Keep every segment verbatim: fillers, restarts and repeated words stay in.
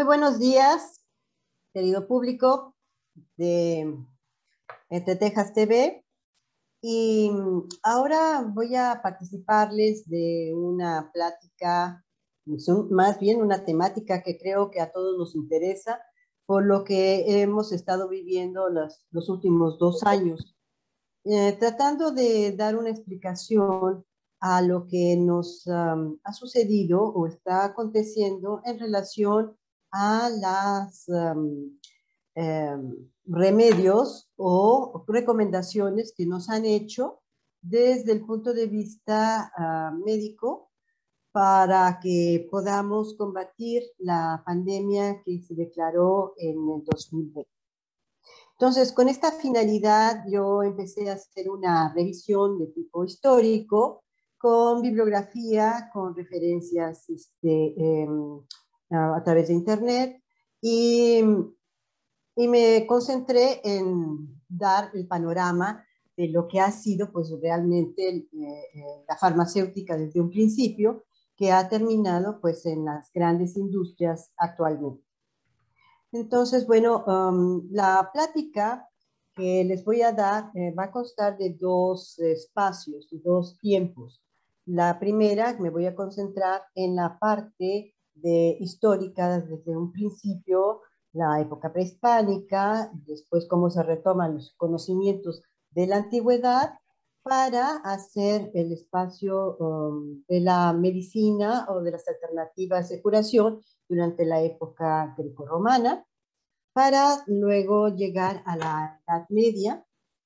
Muy buenos días, querido público de Entre Tejas T V. Y ahora voy a participarles de una plática, más bien una temática que creo que a todos nos interesa, por lo que hemos estado viviendo los, los últimos dos años, eh, tratando de dar una explicación a lo que nos um, ha sucedido o está aconteciendo en relación a las um, eh, remedios o recomendaciones que nos han hecho desde el punto de vista uh, médico para que podamos combatir la pandemia que se declaró en el dos mil veinte. Entonces, con esta finalidad, yo empecé a hacer una revisión de tipo histórico, con bibliografía, con referencias este, eh, a, a través de Internet, y, y me concentré en dar el panorama de lo que ha sido pues, realmente eh, eh, la farmacéutica desde un principio, que ha terminado pues, en las grandes industrias actualmente. Entonces, bueno, um, la plática que les voy a dar eh, va a constar de dos espacios, dos tiempos. La primera, me voy a concentrar en la parte de histórica desde un principio, la época prehispánica, después cómo se retoman los conocimientos de la antigüedad para hacer el espacio um, de la medicina o de las alternativas de curación durante la época grecorromana, para luego llegar a la Edad Media,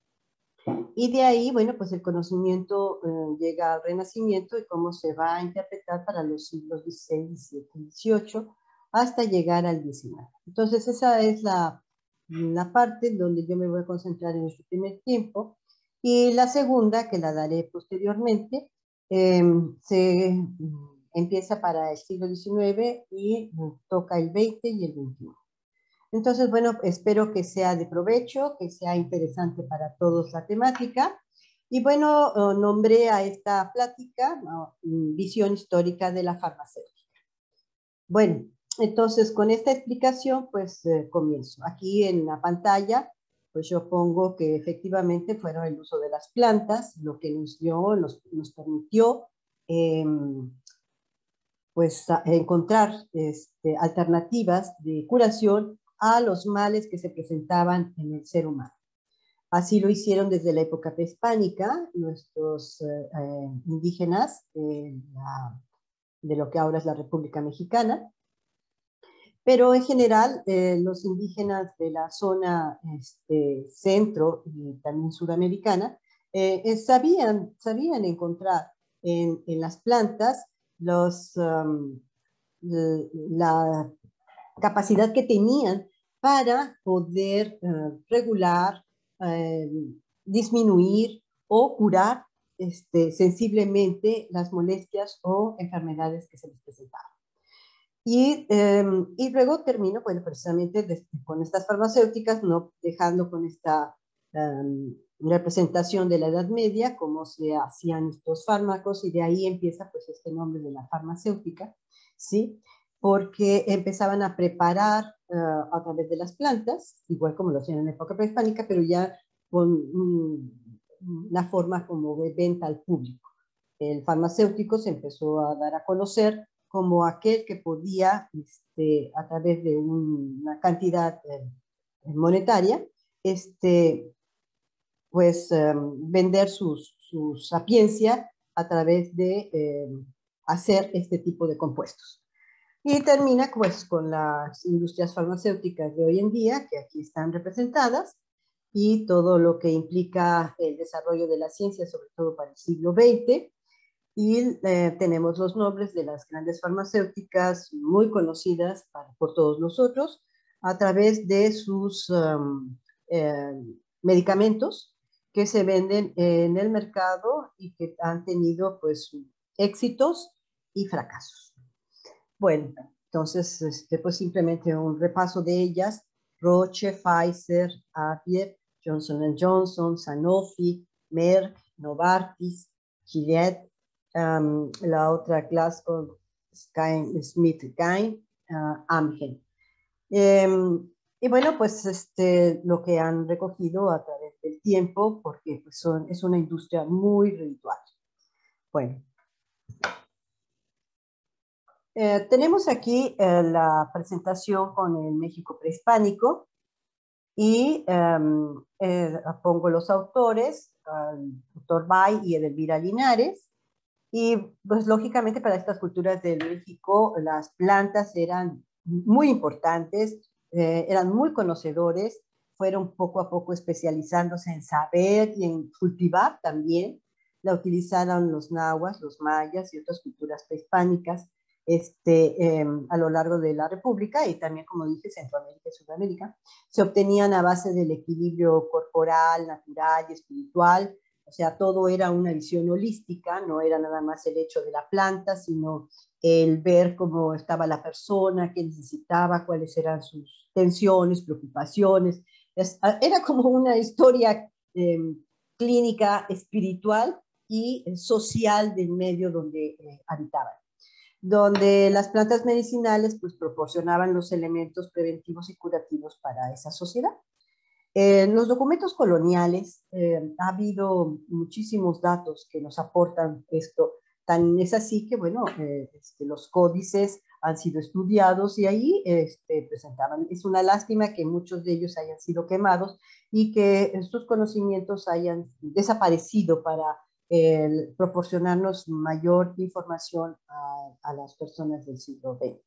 y de ahí, bueno, pues el conocimiento eh, llega al Renacimiento y cómo se va a interpretar para los siglos dieciséis, diecisiete, dieciocho, hasta llegar al diecinueve. Entonces esa es la, la parte donde yo me voy a concentrar en este primer tiempo, y la segunda, que la daré posteriormente, eh, se empieza para el siglo diecinueve y toca el veinte y el veintiuno. Entonces, bueno, espero que sea de provecho, que sea interesante para todos la temática. Y bueno, uh, nombré a esta plática uh, Visión histórica de la farmacéutica. Bueno, entonces con esta explicación, pues eh, comienzo. Aquí en la pantalla, pues yo pongo que efectivamente fueron el uso de las plantas lo que nos dio, nos, nos permitió eh, pues a encontrar este, alternativas de curación a los males que se presentaban en el ser humano. Así lo hicieron desde la época prehispánica nuestros eh, eh, indígenas de, la, de lo que ahora es la República Mexicana, pero en general eh, los indígenas de la zona este, centro y también sudamericana eh, eh, sabían, sabían encontrar en, en las plantas los, um, la capacidad que tenían para poder uh, regular, uh, disminuir o curar este, sensiblemente las molestias o enfermedades que se les presentaban. Y, eh, y luego termino, bueno, precisamente de, con estas farmacéuticas, no dejando con esta um, representación de la Edad Media, cómo se hacían estos fármacos, y de ahí empieza pues este nombre de la farmacéutica, ¿sí? Porque empezaban a preparar uh, a través de las plantas, igual como lo hacían en la época prehispánica, pero ya con um, una forma como de venta al público. El farmacéutico se empezó a dar a conocer como aquel que podía, este, a través de un, una cantidad eh, monetaria, este, pues um, vender sus, su sapiencia a través de eh, hacer este tipo de compuestos. Y termina pues con las industrias farmacéuticas de hoy en día, que aquí están representadas, y todo lo que implica el desarrollo de la ciencia, sobre todo para el siglo veinte, y eh, tenemos los nombres de las grandes farmacéuticas muy conocidas para, por todos nosotros a través de sus um, eh, medicamentos que se venden en el mercado y que han tenido pues éxitos y fracasos. Bueno, entonces este, pues simplemente un repaso de ellas: Roche, Pfizer, Avier, Johnson and Johnson, Sanofi, Merck, Novartis, Gilead, Um, la otra GlaxoSmithKline, uh, Amgen. Eh, y bueno, pues este, lo que han recogido a través del tiempo, porque pues son, es una industria muy ritual. Bueno, eh, tenemos aquí eh, la presentación con el México prehispánico y um, eh, pongo los autores, el doctor Bay y Edelvira Linares. Y pues lógicamente para estas culturas de México las plantas eran muy importantes, eh, eran muy conocedores, fueron poco a poco especializándose en saber y en cultivar también. La utilizaron los nahuas, los mayas y otras culturas prehispánicas este, eh, a lo largo de la República y también, como dije, Centroamérica y Sudamérica. Se obtenían a base del equilibrio corporal, natural y espiritual. O sea, todo era una visión holística, no era nada más el hecho de la planta, sino el ver cómo estaba la persona, qué necesitaba, cuáles eran sus tensiones, preocupaciones. Es, era como una historia eh, clínica, espiritual y social del medio donde eh, habitaban, donde las plantas medicinales pues proporcionaban los elementos preventivos y curativos para esa sociedad. En los documentos coloniales eh, ha habido muchísimos datos que nos aportan esto. Tan es así que, bueno, eh, este, los códices han sido estudiados y ahí este, presentaban. Es una lástima que muchos de ellos hayan sido quemados y que sus conocimientos hayan desaparecido para eh, proporcionarnos mayor información a, a las personas del siglo veinte.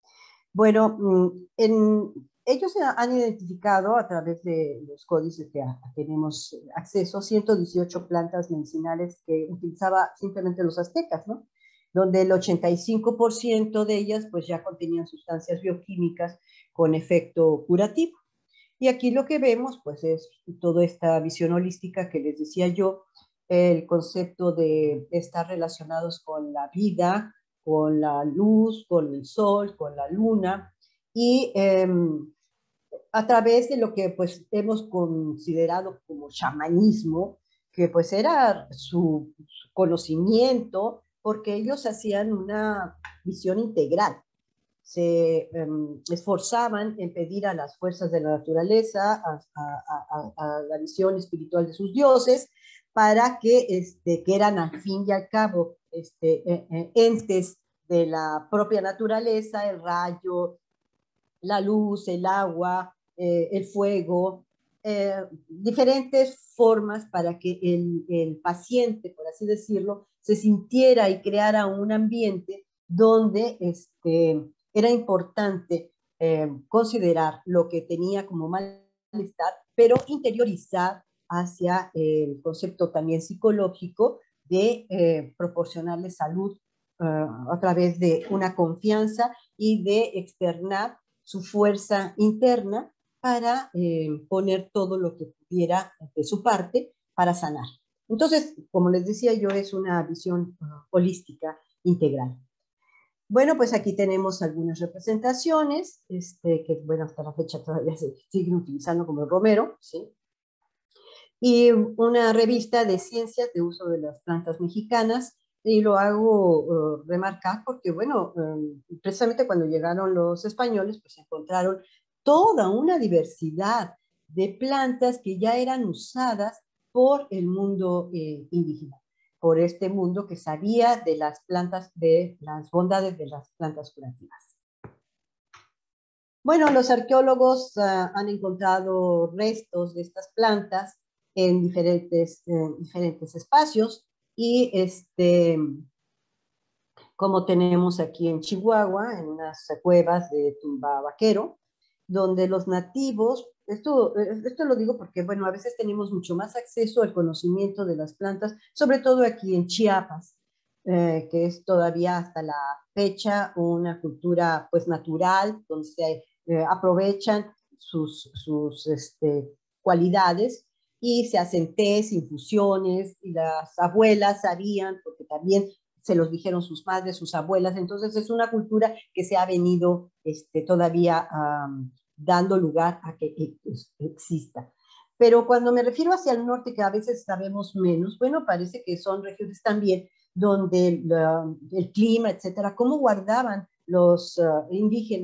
Bueno, en, ellos han identificado a través de los códices que tenemos acceso ciento dieciocho plantas medicinales que utilizaba simplemente los aztecas, ¿no? Donde el ochenta y cinco por ciento de ellas pues ya contenían sustancias bioquímicas con efecto curativo. Y aquí lo que vemos pues es toda esta visión holística que les decía yo, el concepto de estar relacionados con la vida, con la luz, con el sol, con la luna, y eh, a través de lo que pues hemos considerado como chamanismo, que pues era su, su conocimiento, porque ellos hacían una visión integral, se um, esforzaban en pedir a las fuerzas de la naturaleza, a, a, a, a la visión espiritual de sus dioses, para que, este, que eran al fin y al cabo este, eh, eh, entes de la propia naturaleza, el rayo, la luz, el agua, eh, el fuego, eh, diferentes formas para que el, el paciente, por así decirlo, se sintiera y creara un ambiente donde este, era importante eh, considerar lo que tenía como malestar, pero interiorizar hacia el concepto también psicológico de eh, proporcionarle salud uh, a través de una confianza y de externar su fuerza interna para eh, poner todo lo que pudiera de su parte para sanar. Entonces, como les decía yo, es una visión uh, holística integral. Bueno, pues aquí tenemos algunas representaciones, este, que bueno, hasta la fecha todavía se siguen utilizando como Romero, ¿sí? Y una revista de ciencias de uso de las plantas mexicanas, y lo hago uh, remarcar porque, bueno, um, precisamente cuando llegaron los españoles, pues encontraron toda una diversidad de plantas que ya eran usadas por el mundo eh, indígena, por este mundo que sabía de las plantas, de las bondades de las plantas curativas. Bueno, los arqueólogos uh, han encontrado restos de estas plantas en diferentes, en diferentes espacios y este, como tenemos aquí en Chihuahua, en unas cuevas de tumba vaquero, donde los nativos, esto, esto lo digo porque, bueno, a veces tenemos mucho más acceso al conocimiento de las plantas, sobre todo aquí en Chiapas, eh, que es todavía hasta la fecha una cultura pues natural, donde se eh, aprovechan sus, sus este, cualidades y se hacen tés, infusiones, y las abuelas sabían, porque también se los dijeron sus madres, sus abuelas, entonces es una cultura que se ha venido este, todavía um, dando lugar a que exista. Pero cuando me refiero hacia el norte, que a veces sabemos menos, bueno, parece que son regiones también donde el, uh, el clima, etcétera, cómo guardaban los uh, indígenas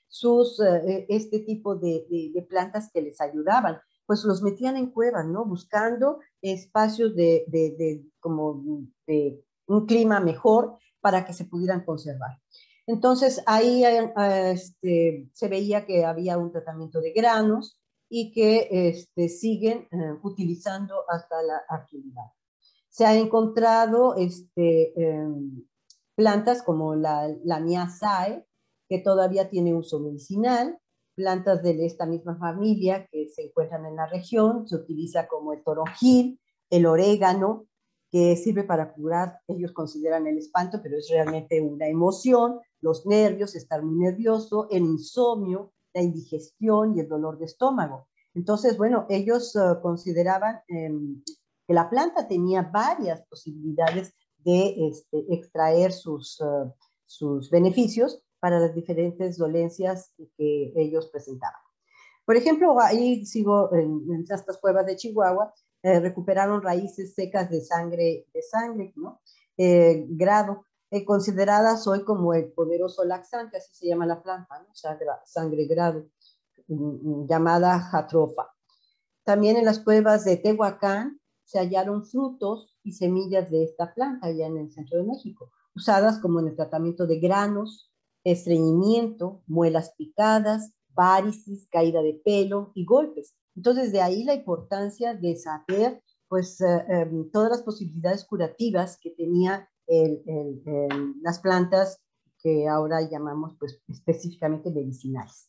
sus, eh, este tipo de, de, de plantas que les ayudaban, pues los metían en cuevas, ¿no? Buscando espacios de, de, de, como de un clima mejor para que se pudieran conservar. Entonces ahí eh, este, se veía que había un tratamiento de granos y que este, siguen eh, utilizando hasta la actualidad. Se han encontrado este, eh, plantas como la, la Miazae, que todavía tiene uso medicinal, plantas de esta misma familia que se encuentran en la región, se utiliza como el toronjil, el orégano, que sirve para curar, ellos consideran el espanto, pero es realmente una emoción, los nervios, estar muy nervioso, el insomnio, la indigestión y el dolor de estómago. Entonces, bueno, ellos uh, consideraban eh, que la planta tenía varias posibilidades de este, extraer sus, uh, sus beneficios para las diferentes dolencias que ellos presentaban. Por ejemplo, ahí sigo en, en estas cuevas de Chihuahua, eh, recuperaron raíces secas de sangre, de sangre, ¿no? Eh, grado, eh, consideradas hoy como el poderoso laxante, así se llama la planta, ¿no? Sangre, sangre grado, mm, llamada jatrofa. También en las cuevas de Tehuacán se hallaron frutos y semillas de esta planta allá en el centro de México, usadas como en el tratamiento de granos, estreñimiento, muelas picadas, varices, caída de pelo y golpes. Entonces, de ahí la importancia de saber pues, eh, eh, todas las posibilidades curativas que tenía el, el, el, las plantas que ahora llamamos pues, específicamente medicinales.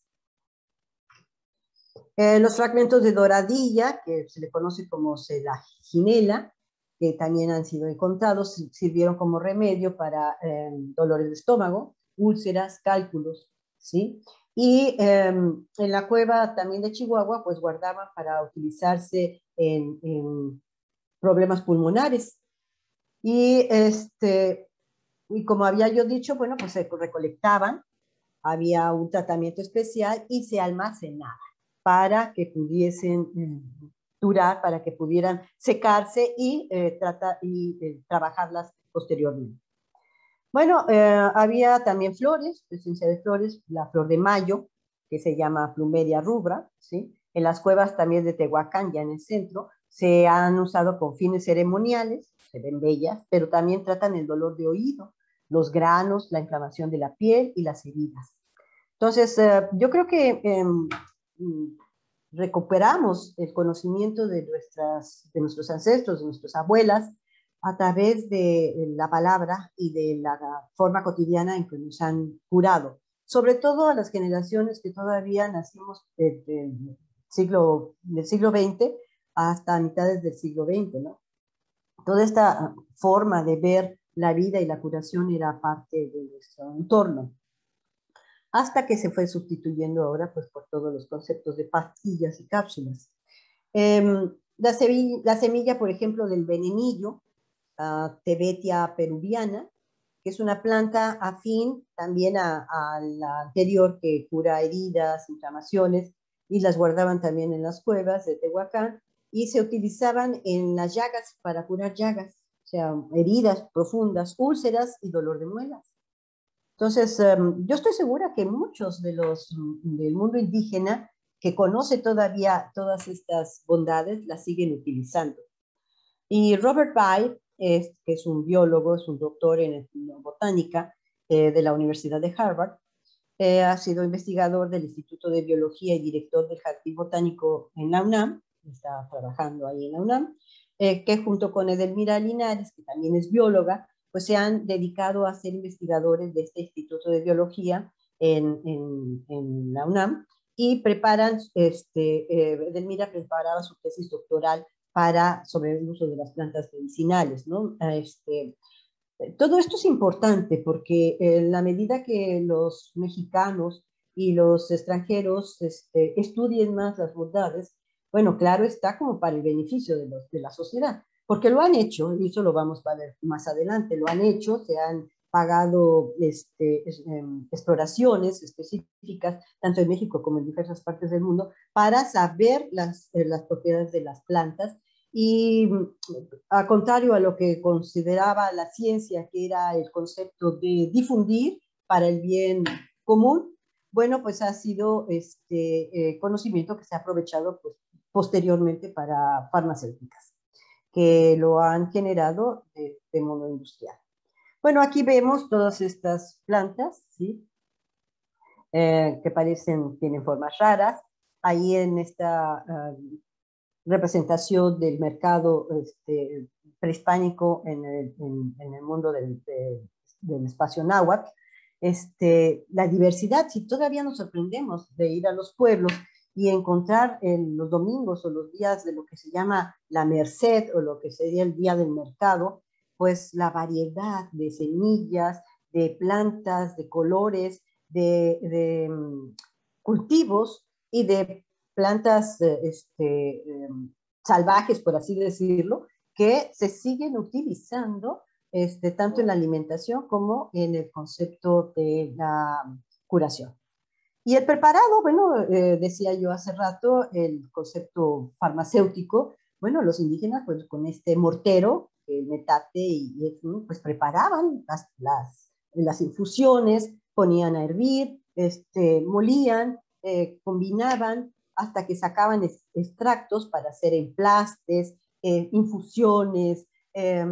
Eh, los fragmentos de doradilla, que se le conoce como selaginela, que también han sido encontrados, sirvieron como remedio para eh, dolores de estómago, úlceras, cálculos, ¿sí? Y eh, en la cueva también de Chihuahua, pues guardaban para utilizarse en, en problemas pulmonares. Y, este, y como había yo dicho, bueno, pues se recolectaban, había un tratamiento especial y se almacenaba para que pudiesen eh, durar, para que pudieran secarse y, eh, tratar, y eh, trabajarlas posteriormente. Bueno, eh, había también flores, presencia de flores, la flor de mayo, que se llama Plumeria rubra, ¿sí? En las cuevas también de Tehuacán, ya en el centro, se han usado con fines ceremoniales, se ven bellas, pero también tratan el dolor de oído, los granos, la inflamación de la piel y las heridas. Entonces, eh, yo creo que eh, recuperamos el conocimiento de, nuestras, de nuestros ancestros, de nuestras abuelas, a través de la palabra y de la forma cotidiana en que nos han curado. Sobre todo a las generaciones que todavía nacimos desde el siglo, del siglo veinte hasta mitades del siglo veinte, ¿no? Toda esta forma de ver la vida y la curación era parte de nuestro entorno, hasta que se fue sustituyendo ahora pues, por todos los conceptos de pastillas y cápsulas. Eh, la, semilla, la semilla, por ejemplo, del venenillo, uh, Tebetia peruviana, que es una planta afín también a, a la anterior que cura heridas, inflamaciones, y las guardaban también en las cuevas de Tehuacán, y se utilizaban en las llagas para curar llagas, o sea, heridas profundas, úlceras y dolor de muelas. Entonces, um, yo estoy segura que muchos de los del mundo indígena que conoce todavía todas estas bondades las siguen utilizando. Y Robert Bye, es, que es un biólogo, es un doctor en botánica eh, de la Universidad de Harvard, eh, ha sido investigador del Instituto de Biología y director del Jardín Botánico en la UNAM, está trabajando ahí en la UNAM, eh, que junto con Edelmira Linares, que también es bióloga, pues se han dedicado a ser investigadores de este Instituto de Biología en, en, en la UNAM y preparan, este, eh, Edelmira preparaba su tesis doctoral para, sobre el uso de las plantas medicinales, ¿no? Este, todo esto es importante porque en la medida que los mexicanos y los extranjeros este, estudien más las bondades, bueno, claro está como para el beneficio de, los, de la sociedad, porque lo han hecho, y eso lo vamos a ver más adelante, lo han hecho, se han pagado este, exploraciones específicas, tanto en México como en diversas partes del mundo, para saber las, las propiedades de las plantas. Y a contrario a lo que consideraba la ciencia, que era el concepto de difundir para el bien común, bueno, pues ha sido este eh, conocimiento que se ha aprovechado pues, posteriormente para farmacéuticas, que lo han generado de, de modo industrial. Bueno, aquí vemos todas estas plantas, ¿sí? Eh, que parecen, tienen formas raras. Ahí en esta uh, representación del mercado este, prehispánico en el, en, en el mundo del, de, del espacio náhuatl, este, la diversidad, si todavía nos sorprendemos de ir a los pueblos y encontrar en los domingos o los días de lo que se llama la Merced o lo que sería el día del mercado, pues la variedad de semillas, de plantas, de colores, de, de um, cultivos y de plantas este, eh, salvajes, por así decirlo, que se siguen utilizando este, tanto en la alimentación como en el concepto de la curación. Y el preparado, bueno, eh, decía yo hace rato, el concepto farmacéutico, bueno, los indígenas pues con este mortero, el metate, y, y pues preparaban las, las, las infusiones, ponían a hervir, este, molían, eh, combinaban hasta que sacaban extractos para hacer emplastes, eh, infusiones, eh,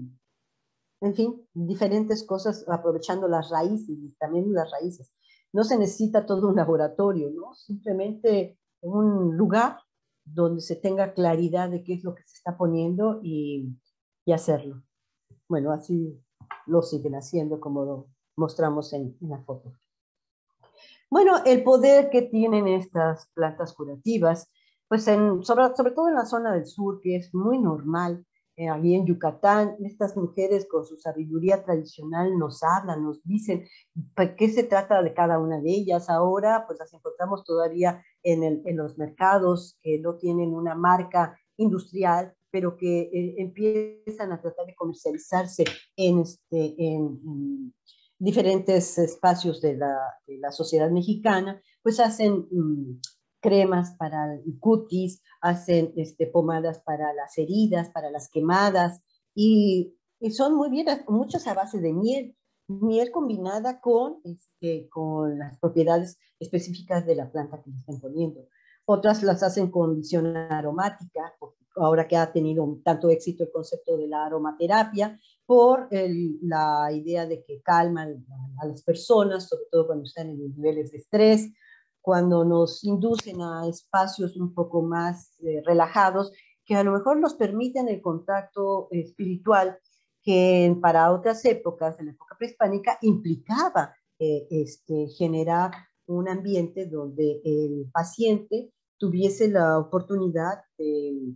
en fin, diferentes cosas aprovechando las raíces y también las raíces. No se necesita todo un laboratorio, ¿no? Simplemente un lugar donde se tenga claridad de qué es lo que se está poniendo y, y hacerlo. Bueno, así lo siguen haciendo como lo mostramos en, en la foto. Bueno, el poder que tienen estas plantas curativas, pues en, sobre, sobre todo en la zona del sur, que es muy normal, eh, allí en Yucatán, estas mujeres con su sabiduría tradicional nos hablan, nos dicen pues, qué se trata de cada una de ellas. Ahora, pues las encontramos todavía en, el, en los mercados que no tienen una marca industrial, pero que eh, empiezan a tratar de comercializarse en, este, en, en diferentes espacios de la, de la sociedad mexicana, pues hacen mmm, cremas para el cutis, hacen este, pomadas para las heridas, para las quemadas, y, y son muy bien, muchas a base de miel, miel combinada con, este, con las propiedades específicas de la planta que le están poniendo. Otras las hacen con visión aromática, ahora que ha tenido tanto éxito el concepto de la aromaterapia, por el, la idea de que calman a las personas, sobre todo cuando están en niveles de estrés, cuando nos inducen a espacios un poco más eh, relajados, que a lo mejor nos permiten el contacto espiritual, que para otras épocas, en la época prehispánica, implicaba eh, este, generar un ambiente donde el paciente tuviese la oportunidad de,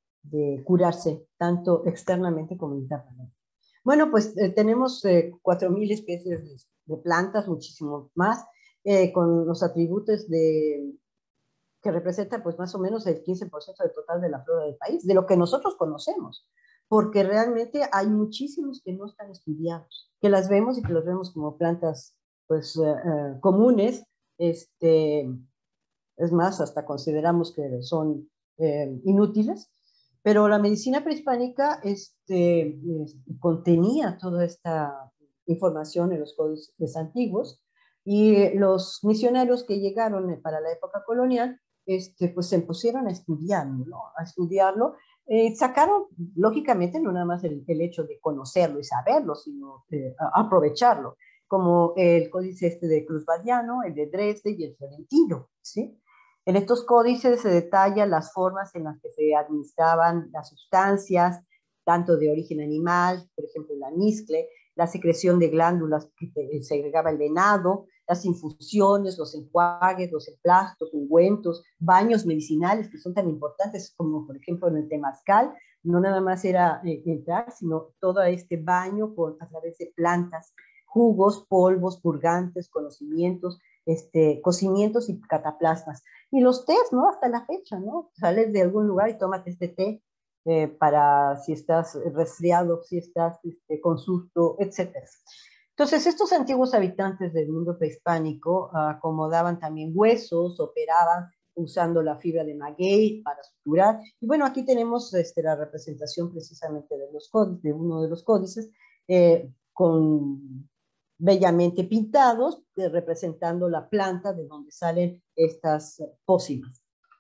de curarse, tanto externamente como internamente. Bueno, pues eh, tenemos eh, cuatro mil especies de, de, plantas, muchísimo más, eh, con los atributos de, que representan pues más o menos el quince por ciento del total de la flora del país, de lo que nosotros conocemos, porque realmente hay muchísimos que no están estudiados, que las vemos y que las vemos como plantas pues eh, eh, comunes, este, es más, hasta consideramos que son eh, inútiles, pero la medicina prehispánica este, contenía toda esta información en los códices antiguos, y los misioneros que llegaron para la época colonial este, pues se pusieron a estudiarlo, ¿no? A estudiarlo. Eh, sacaron, lógicamente, no nada más el, el hecho de conocerlo y saberlo, sino eh, aprovecharlo, como el códice este de Cruz Badiano, el de Dresde y el Florentino, ¿sí? En estos códices se detallan las formas en las que se administraban las sustancias, tanto de origen animal, por ejemplo, la miscle, la secreción de glándulas que segregaba el venado, las infusiones, los enjuagues, los emplastos, ungüentos, baños medicinales que son tan importantes como, por ejemplo, en el temazcal. No nada más era eh, entrar, sino todo este baño por, a través de plantas, jugos, polvos, purgantes, conocimientos, este, cocimientos y cataplasmas. Y los tés, ¿no? Hasta la fecha, ¿no? Sales de algún lugar y tómate este té eh, para si estás resfriado, si estás este, con susto, etcétera. Entonces, estos antiguos habitantes del mundo prehispánico uh, acomodaban también huesos, operaban usando la fibra de maguey para suturar. Y bueno, aquí tenemos este, la representación precisamente de, los códices, de uno de los códices, eh, con bellamente pintados, eh, representando la planta de donde salen estas eh, pócimas.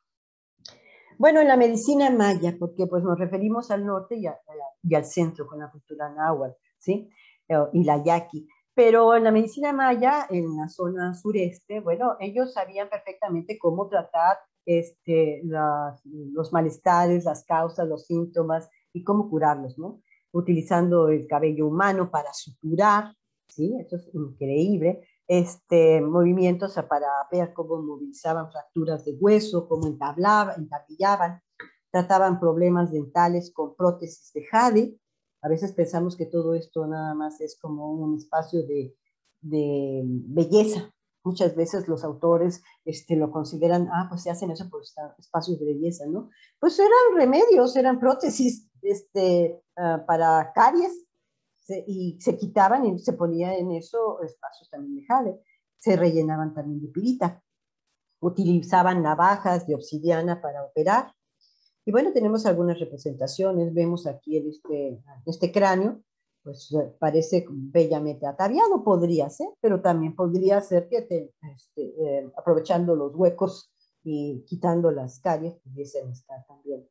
Bueno, en la medicina maya, porque pues nos referimos al norte y, a, y al centro con la cultura náhuatl, ¿sí? Y la yaqui. Pero en la medicina maya, en la zona sureste, bueno, ellos sabían perfectamente cómo tratar este, las, los malestares, las causas, los síntomas y cómo curarlos, ¿no? Utilizando el cabello humano para suturar, ¿sí? Eso es increíble. Este, movimientos para ver cómo movilizaban fracturas de hueso, cómo entablaban, entablillaban, trataban problemas dentales con prótesis de jade. A veces pensamos que todo esto nada más es como un espacio de, de belleza. Muchas veces los autores este, lo consideran, ah, pues se hacen eso por espacios de belleza, ¿no? Pues eran remedios, eran prótesis este, uh, para caries, se, y se quitaban y se ponía en eso espacios también de jade, se rellenaban también de pirita, utilizaban navajas de obsidiana para operar. Y bueno, tenemos algunas representaciones, vemos aquí en este, este cráneo, pues parece bellamente ataviado, podría ser, pero también podría ser que te, este, eh, aprovechando los huecos y quitando las caries, pudiesen estar también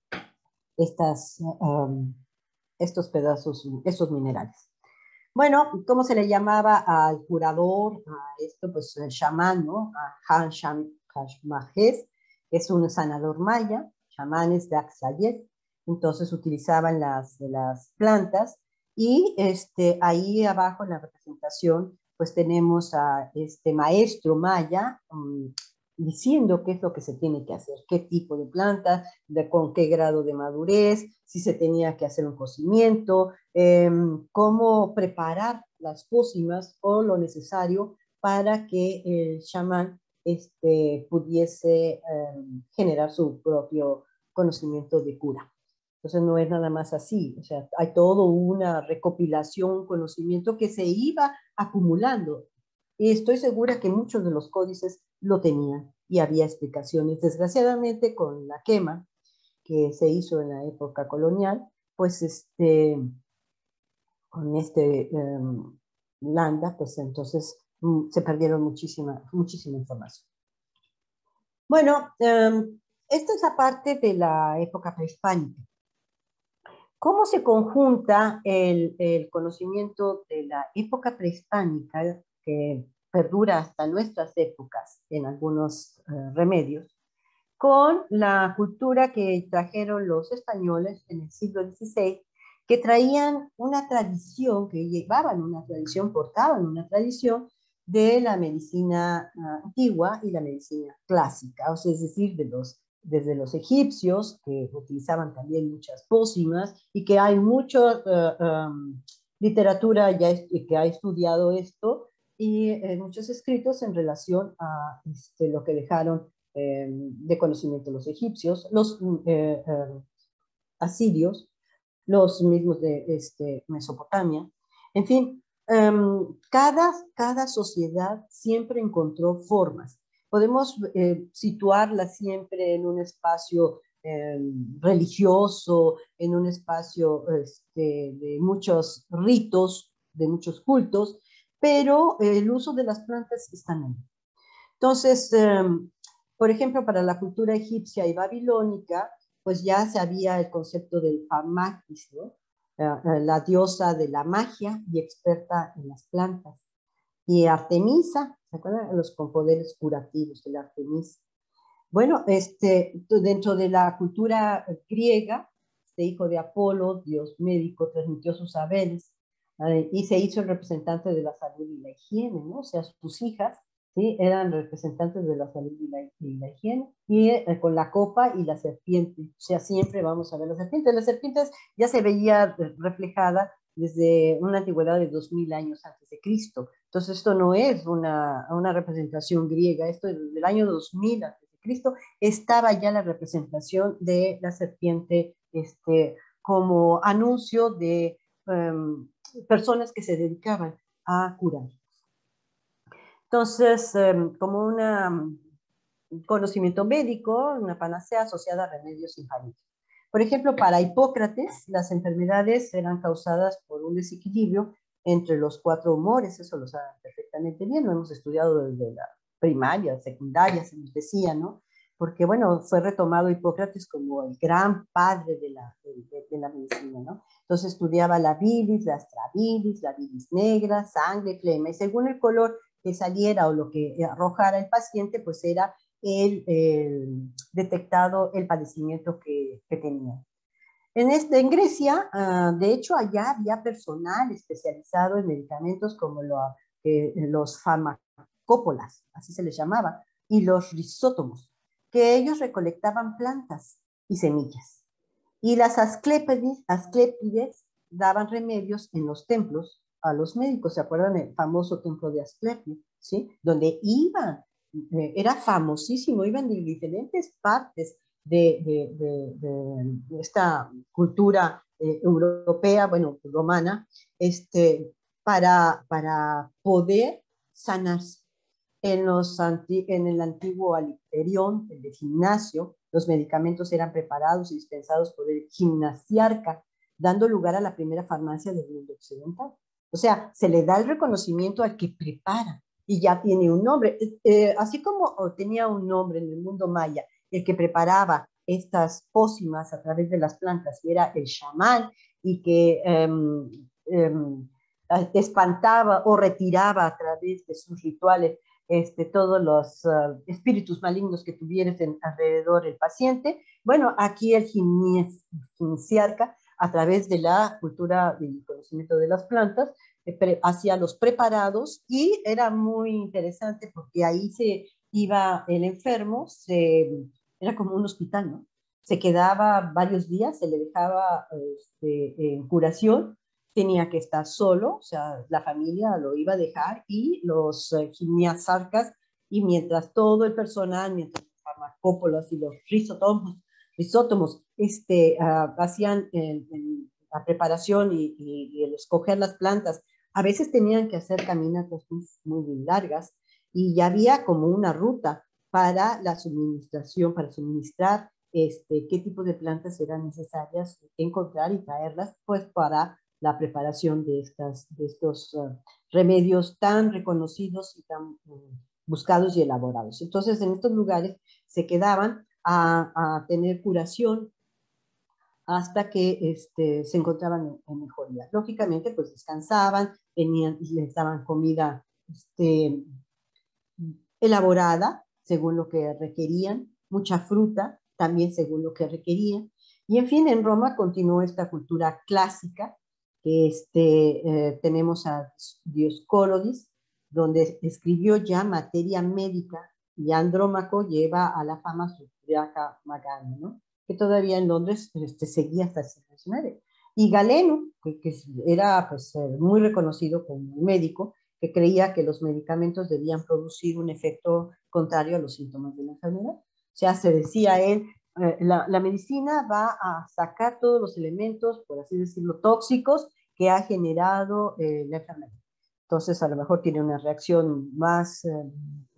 estas, um, estos pedazos, estos minerales. Bueno, ¿cómo se le llamaba al curador, a esto? Pues el chamán, ¿no? A Han Shamajes, es un sanador maya, chamanes de Axayet, entonces utilizaban las, las plantas y este, ahí abajo en la representación pues tenemos a este maestro maya um, diciendo qué es lo que se tiene que hacer, qué tipo de planta, de, con qué grado de madurez, si se tenía que hacer un cocimiento, eh, cómo preparar las pócimas o lo necesario para que el chamán este, pudiese eh, generar su propio conocimiento de cura. Entonces no es nada más así, o sea, hay toda una recopilación, un conocimiento que se iba acumulando. Y estoy segura que muchos de los códices lo tenían y había explicaciones. Desgraciadamente con la quema que se hizo en la época colonial, pues este, con este um, Landa, pues entonces um, se perdieron muchísima, muchísima información. Bueno, um, esta es la parte de la época prehispánica. ¿Cómo se conjunta el, el conocimiento de la época prehispánica, que perdura hasta nuestras épocas en algunos uh, remedios, con la cultura que trajeron los españoles en el siglo dieciséis, que traían una tradición, que llevaban una tradición, portaban una tradición de la medicina uh, antigua y la medicina clásica, o sea, es decir, de los, desde los egipcios, que utilizaban también muchas pócimas, y que hay mucha uh, um, literatura ya que ha estudiado esto, y eh, muchos escritos en relación a este, lo que dejaron eh, de conocimiento los egipcios, los eh, eh, asirios, los mismos de este, Mesopotamia. En fin, um, cada, cada sociedad siempre encontró formas. Podemos eh, situarla siempre en un espacio eh, religioso, en un espacio este, de muchos ritos, de muchos cultos, pero el uso de las plantas está en él. Entonces, eh, por ejemplo, para la cultura egipcia y babilónica, pues ya se había el concepto del Pharmakis, ¿no? Uh, la diosa de la magia y experta en las plantas. Y Artemisa, ¿se acuerdan? Los con poderes curativos de la Artemisa. Bueno, este, dentro de la cultura griega, este hijo de Apolo, dios médico, transmitió sus saberes eh, y se hizo el representante de la salud y la higiene, ¿no? O sea, sus hijas, ¿sí? Eran representantes de la salud y la, y la higiene, y eh, con la copa y la serpiente, o sea, siempre vamos a ver las serpientes. Las serpientes ya se veía reflejada desde una antigüedad de dos mil años antes de Cristo. Entonces, esto no es una, una representación griega, esto es desde el año dos mil antes de Cristo, estaba ya la representación de la serpiente este, como anuncio de um, personas que se dedicaban a curar. Entonces, um, como un conocimiento médico, una panacea asociada a remedios infalibles. Por ejemplo, para Hipócrates, las enfermedades eran causadas por un desequilibrio entre los cuatro humores, eso lo saben perfectamente bien, lo hemos estudiado desde la primaria, secundaria, se nos decía, ¿no? Porque, bueno, fue retomado Hipócrates como el gran padre de la, de, de la medicina, ¿no? Entonces estudiaba la bilis, la astrabilis, la bilis negra, sangre, flema, y según el color que saliera o lo que arrojara el paciente, pues era el, el detectado el padecimiento que, que tenía. En, este, en Grecia, uh, de hecho, allá había personal especializado en medicamentos como lo, eh, los farmacópolas, así se les llamaba, y los risótomos, que ellos recolectaban plantas y semillas. Y las asclépides, asclépides daban remedios en los templos a los médicos. ¿Se acuerdan del famoso templo de Asclepio? ¿Sí? Donde iban, eh, era famosísimo, iban de diferentes partes de, de, de, de, de esta cultura eh, europea, bueno, romana, este, para, para poder sanarse. En, los anti, en el antiguo Aliterión, el de gimnasio, los medicamentos eran preparados y dispensados por el gimnasiarca, dando lugar a la primera farmacia del mundo occidental. O sea, se le da el reconocimiento al que prepara y ya tiene un nombre. Eh, así como tenía un nombre en el mundo maya, el que preparaba estas pócimas a través de las plantas, y era el chamán, y que eh, eh, espantaba o retiraba a través de sus rituales este, todos los uh, espíritus malignos que tuvieras en, alrededor del paciente. Bueno, aquí el gimnasiarca, a través de la cultura y conocimiento de las plantas, eh, pre, hacía los preparados, y era muy interesante porque ahí se iba el enfermo, se, era como un hospital, ¿no? Se quedaba varios días, se le dejaba este, en curación, tenía que estar solo, o sea, la familia lo iba a dejar, y los eh, gimnasiarcas, y mientras todo el personal, mientras los farmacópolos y los risótomos, risótomos este, uh, hacían el, el, la preparación y, y, y el escoger las plantas, a veces tenían que hacer caminatas muy, muy largas, y ya había como una ruta para la suministración, para suministrar este, qué tipo de plantas eran necesarias encontrar y traerlas, pues para la preparación de, estas, de estos uh, remedios tan reconocidos y tan uh, buscados y elaborados. Entonces, en estos lugares se quedaban a, a tener curación hasta que este, se encontraban en, en mejoría. Lógicamente, pues descansaban, tenían, les daban comida este, elaborada, según lo que requerían, mucha fruta, también según lo que requerían. Y en fin, en Roma continuó esta cultura clásica, que este, eh, tenemos a Dioscórides, donde escribió ya materia médica, y Andrómaco lleva a la fama su Triaca Magana, ¿no? Que todavía en Londres este, seguía hasta el siglo diecinueve. Y Galeno, que, que era pues, muy reconocido como médico, que creía que los medicamentos debían producir un efecto contrario a los síntomas de la enfermedad. O sea, se decía él, eh, la, la medicina va a sacar todos los elementos, por así decirlo, tóxicos que ha generado eh, la enfermedad. Entonces, a lo mejor tiene una reacción más eh,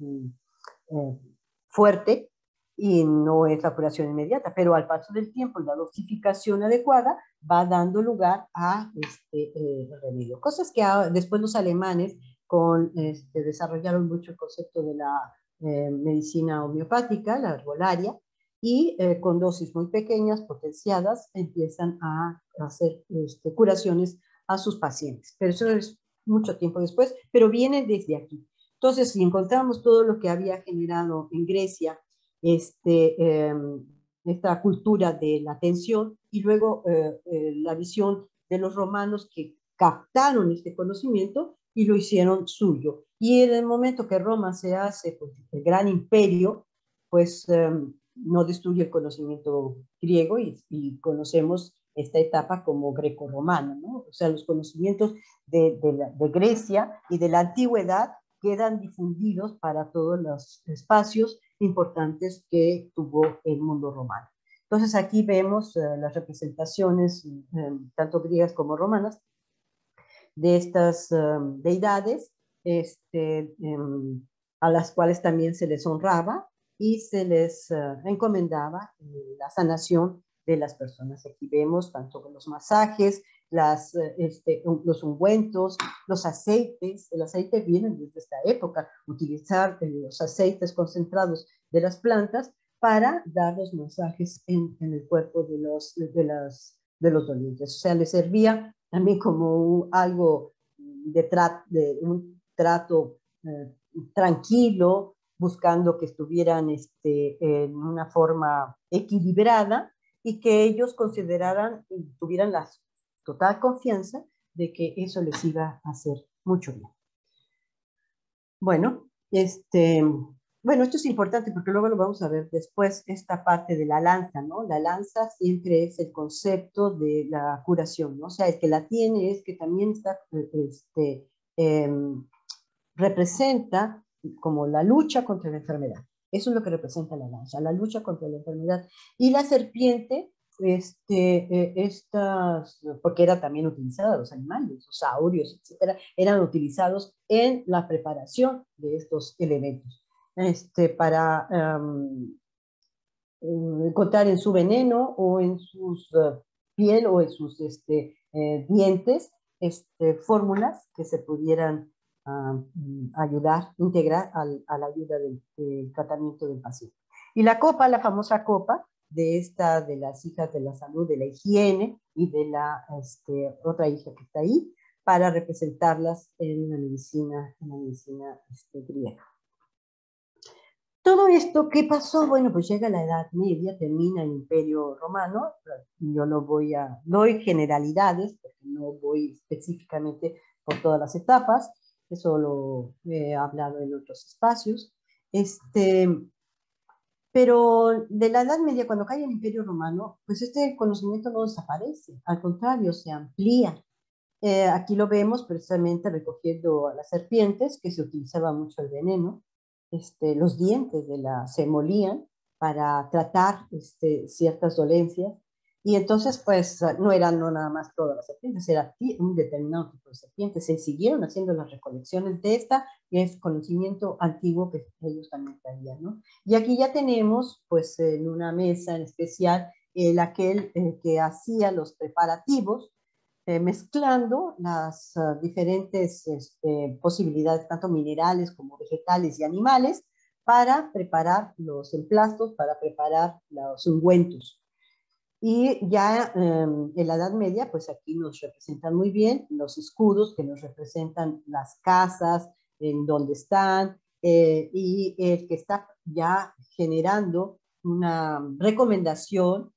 eh, fuerte, y no es la curación inmediata, pero al paso del tiempo y la dosificación adecuada va dando lugar a este eh, remedio. Cosas que a, después los alemanes con, este, desarrollaron mucho el concepto de la eh, medicina homeopática, la herbolaria, y eh, con dosis muy pequeñas, potenciadas, empiezan a hacer este, curaciones a sus pacientes. Pero eso es mucho tiempo después, pero viene desde aquí. Entonces, si encontramos todo lo que había generado en Grecia, este, eh, esta cultura de la atención, y luego eh, eh, la visión de los romanos, que captaron este conocimiento y lo hicieron suyo. Y en el momento que Roma se hace pues, el gran imperio, pues eh, no destruye el conocimiento griego, y, y conocemos esta etapa como greco-romana, ¿no? O sea, los conocimientos de, de, la, de Grecia y de la antigüedad quedan difundidos para todos los espacios importantes que tuvo el mundo romano. Entonces aquí vemos uh, las representaciones, um, tanto griegas como romanas, de estas um, deidades, este, um, a las cuales también se les honraba y se les uh, encomendaba la sanación de las personas. Aquí vemos tanto los masajes las, este, los ungüentos, los aceites. El aceite viene desde esta época, utilizar los aceites concentrados de las plantas para dar los masajes en, en el cuerpo de los, de, las, de los dolientes. O sea, le servía también como un, algo de, tra de un trato eh, tranquilo, buscando que estuvieran este, en una forma equilibrada y que ellos consideraran y tuvieran la total confianza de que eso les iba a hacer mucho bien. Bueno, este, bueno, esto es importante porque luego lo vamos a ver después, esta parte de la lanza, ¿no? La lanza siempre es el concepto de la curación, ¿no? O sea, el que la tiene es que también está, este, eh, representa como la lucha contra la enfermedad. Eso es lo que representa la lanza, la lucha contra la enfermedad. Y la serpiente, este, eh, estas, porque era también utilizada, los animales, los saurios, etcétera, eran utilizados en la preparación de estos elementos, este, para um, encontrar en su veneno o en sus uh, piel o en sus este, eh, dientes este, fórmulas que se pudieran uh, ayudar, integrar al, a la ayuda del, del tratamiento del paciente. Y la copa, la famosa copa de esta, de las hijas de la salud, de la higiene y de la este, otra hija que está ahí, para representarlas en la medicina, en la medicina este, griega. Todo esto, ¿qué pasó? Bueno, pues llega la Edad Media, termina el Imperio Romano. Yo no voy a, doy generalidades, porque no voy específicamente por todas las etapas, eso lo he hablado en otros espacios. Este, pero de la Edad Media, cuando cae el Imperio Romano, pues este conocimiento no desaparece, al contrario, se amplía. Eh, aquí lo vemos precisamente recogiendo a las serpientes, que se utilizaba mucho el veneno. Este, los dientes de la, se molían para tratar este, ciertas dolencias. Y entonces, pues, no eran no nada más todas las serpientes, era un determinado tipo de serpientes. Se siguieron haciendo las recolecciones de esta, y es conocimiento antiguo que ellos también traían, ¿no? Y aquí ya tenemos, pues, en una mesa en especial, el aquel eh, que hacía los preparativos, Eh, mezclando las uh, diferentes este, posibilidades, tanto minerales como vegetales y animales, para preparar los emplastos, para preparar los ungüentos. Y ya eh, en la Edad Media, pues aquí nos representan muy bien los escudos que nos representan las casas, en donde están, eh, y el que está ya generando una recomendación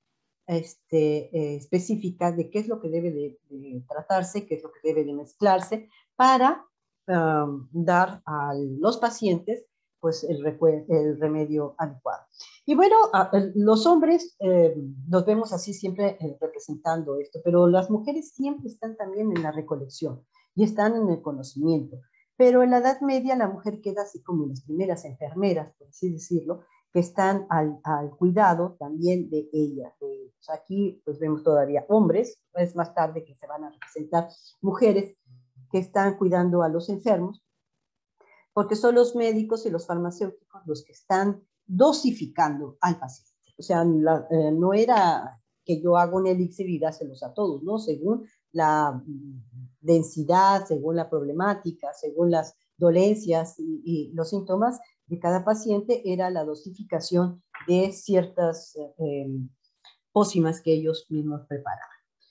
este, eh, específica de qué es lo que debe de, de tratarse, qué es lo que debe de mezclarse para um, dar a los pacientes pues el, el remedio adecuado. Y bueno, a, los hombres eh, nos vemos así siempre eh, representando esto, pero las mujeres siempre están también en la recolección y están en el conocimiento. Pero en la Edad Media la mujer queda así como las primeras enfermeras, por así decirlo, que están al, al cuidado también de ella. De ellos. Aquí pues vemos todavía hombres, es más tarde que se van a representar mujeres que están cuidando a los enfermos, porque son los médicos y los farmacéuticos los que están dosificando al paciente. O sea, la, eh, no era que yo hago un elixir y dáselos a todos, ¿no? Según la densidad, según la problemática, según las dolencias y, y los síntomas de cada paciente, era la dosificación de ciertas eh, pócimas que ellos mismos preparaban.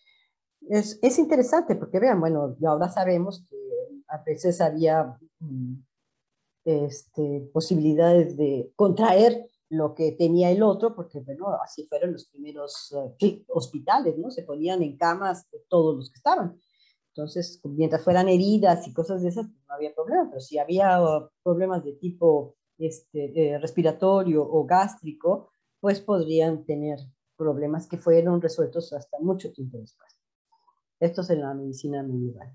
Es, es interesante porque vean, bueno, ahora sabemos que a veces había mm, este, posibilidades de contraer lo que tenía el otro, porque bueno, así fueron los primeros uh, hospitales, ¿no? Se ponían en camas todos los que estaban. Entonces, mientras fueran heridas y cosas de esas, no había problema, pero si había uh, problemas de tipo este, eh, respiratorio o gástrico, pues podrían tener problemas que fueron resueltos hasta mucho tiempo después. Esto es en la medicina medieval.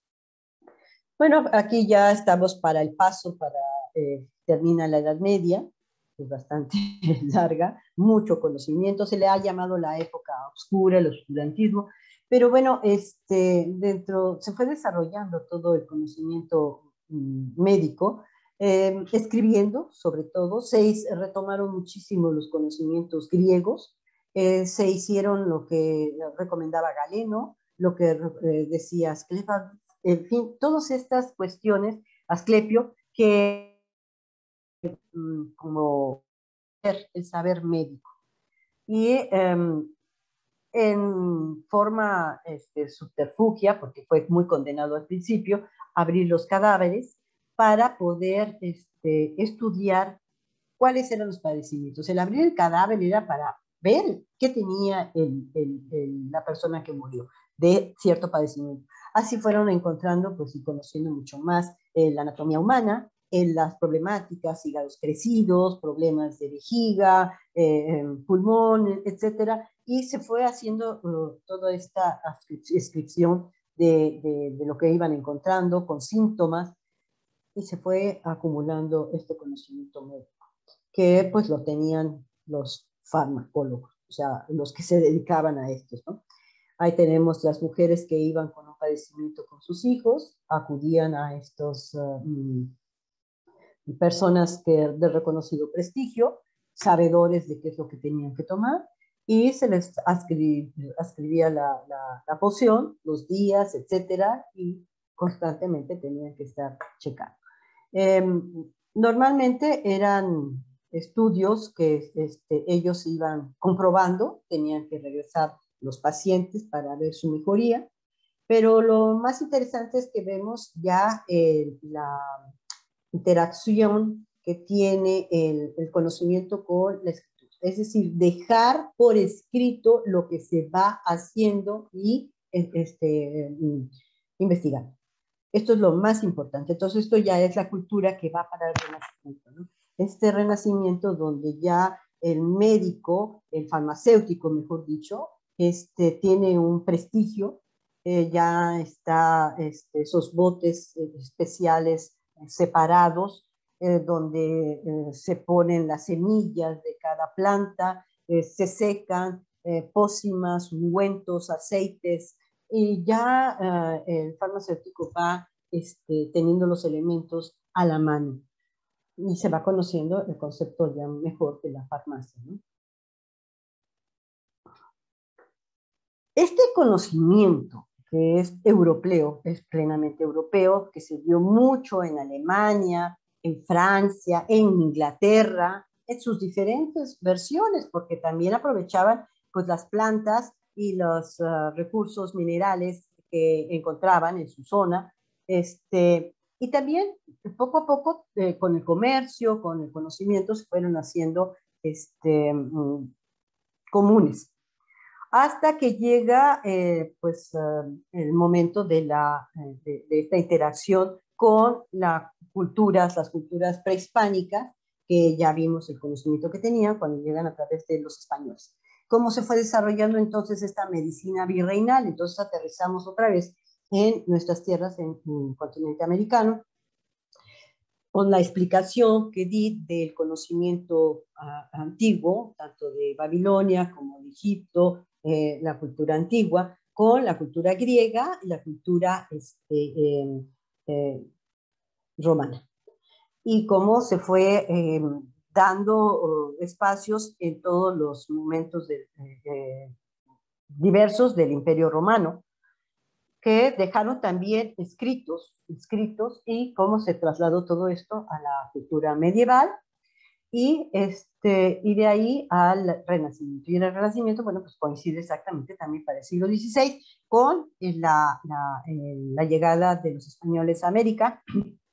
Bueno, aquí ya estamos para el paso, para eh, termina la Edad Media, es bastante larga, mucho conocimiento, se le ha llamado la época oscura, el oscurantismo, pero bueno, este, dentro, se fue desarrollando todo el conocimiento mm, médico, eh, escribiendo sobre todo, se retomaron muchísimo los conocimientos griegos, eh, se hicieron lo que recomendaba Galeno, lo que eh, decía Asclepio, en fin, todas estas cuestiones, Asclepio, que mm, como el saber médico. Y um, en forma este, subterfugia, porque fue muy condenado al principio, abrir los cadáveres para poder este, estudiar cuáles eran los padecimientos. El abrir el cadáver era para ver qué tenía el, el, el, la persona que murió de cierto padecimiento. Así fueron encontrando pues, y conociendo mucho más eh, la anatomía humana, en las problemáticas, hígados crecidos, problemas de vejiga, eh, pulmón, etcétera, y se fue haciendo uh, toda esta descripción de, de, de lo que iban encontrando con síntomas, y se fue acumulando este conocimiento médico, que pues lo tenían los farmacólogos, o sea, los que se dedicaban a esto, ¿no? Ahí tenemos las mujeres que iban con un padecimiento con sus hijos, acudían a estos uh, personas que de reconocido prestigio, sabedores de qué es lo que tenían que tomar, y se les escribía la, la, la poción, los días, etcétera, y constantemente tenían que estar checando. Eh, normalmente eran estudios que este, ellos iban comprobando, tenían que regresar los pacientes para ver su mejoría, pero lo más interesante es que vemos ya eh, la interacción que tiene el, el conocimiento con la escritura. Es decir, dejar por escrito lo que se va haciendo y este, investigar. Esto es lo más importante. Entonces, esto ya es la cultura que va para el Renacimiento, ¿no? Este Renacimiento donde ya el médico, el farmacéutico, mejor dicho, este, tiene un prestigio, eh, ya está este, esos botes eh, especiales eh, separados, eh, donde eh, se ponen las semillas de cada planta, eh, se secan eh, pócimas, ungüentos, aceites, y ya uh, el farmacéutico va este, teniendo los elementos a la mano y se va conociendo el concepto ya mejor de la farmacia, ¿no? Este conocimiento que es europeo, es plenamente europeo, que se dio mucho en Alemania, en Francia, en Inglaterra, en sus diferentes versiones, porque también aprovechaban pues, las plantas y los uh, recursos minerales que encontraban en su zona, este, y también poco a poco eh, con el comercio, con el conocimiento, se fueron haciendo este, um, comunes, hasta que llega eh, pues, uh, el momento de, la, de, de esta interacción con las culturas, las culturas prehispánicas, que ya vimos el conocimiento que tenían cuando llegan a través de los españoles. ¿Cómo se fue desarrollando entonces esta medicina virreinal? Entonces aterrizamos otra vez en nuestras tierras, en, en el continente americano, con la explicación que di del conocimiento uh, antiguo, tanto de Babilonia como de Egipto, eh, la cultura antigua, con la cultura griega y la cultura este, eh, eh, romana. Y cómo se fue eh, dando uh, espacios en todos los momentos de, eh, diversos del Imperio Romano, que dejaron también escritos, escritos y cómo se trasladó todo esto a la cultura medieval y, este, y de ahí al Renacimiento. Y en el Renacimiento, bueno, pues coincide exactamente también para el siglo dieciséis con la, la, eh, la llegada de los españoles a América,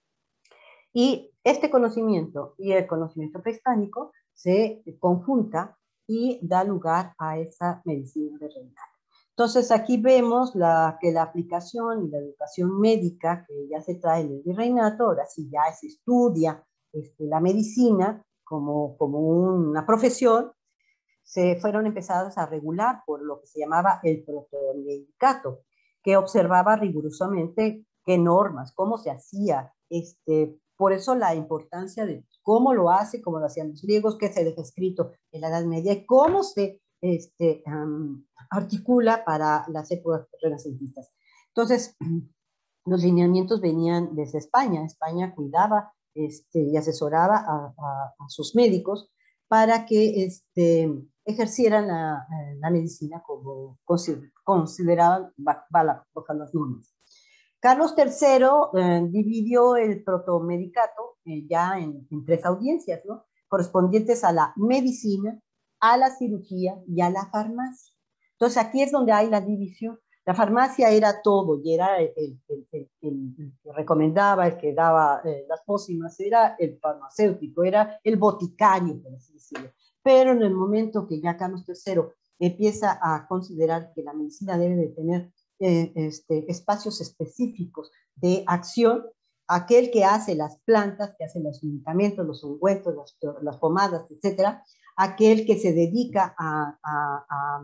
y este conocimiento y el conocimiento prehispánico se conjunta y da lugar a esa medicina virreinal. Entonces aquí vemos la, que la aplicación y la educación médica que ya se trae en el virreinato, ahora sí ya se estudia este, la medicina como, como una profesión, se fueron empezadas a regular por lo que se llamaba el protomedicato, que observaba rigurosamente qué normas, cómo se hacía, este, por eso la importancia de cómo lo hace, cómo lo hacían los griegos, qué se deja escrito en la Edad Media y cómo se este, um, articula para las épocas renacentistas. Entonces, los lineamientos venían desde España. España cuidaba este, y asesoraba a, a, a sus médicos para que este, ejercieran la, la medicina como consideraban bajo las normas. Carlos tercero eh, dividió el protomedicato eh, ya en, en tres audiencias, ¿no? Correspondientes a la medicina, a la cirugía y a la farmacia. Entonces aquí es donde hay la división. La farmacia era todo, y era el, el, el, el, el que recomendaba, el que daba eh, las pócimas, era el farmacéutico, era el boticario, por así decirlo. Pero en el momento que ya Carlos tercero empieza a considerar que la medicina debe de tener eh, este, espacios específicos de acción, aquel que hace las plantas, que hace los medicamentos, los ungüentos, las, las pomadas, etcétera, aquel que se dedica a, a, a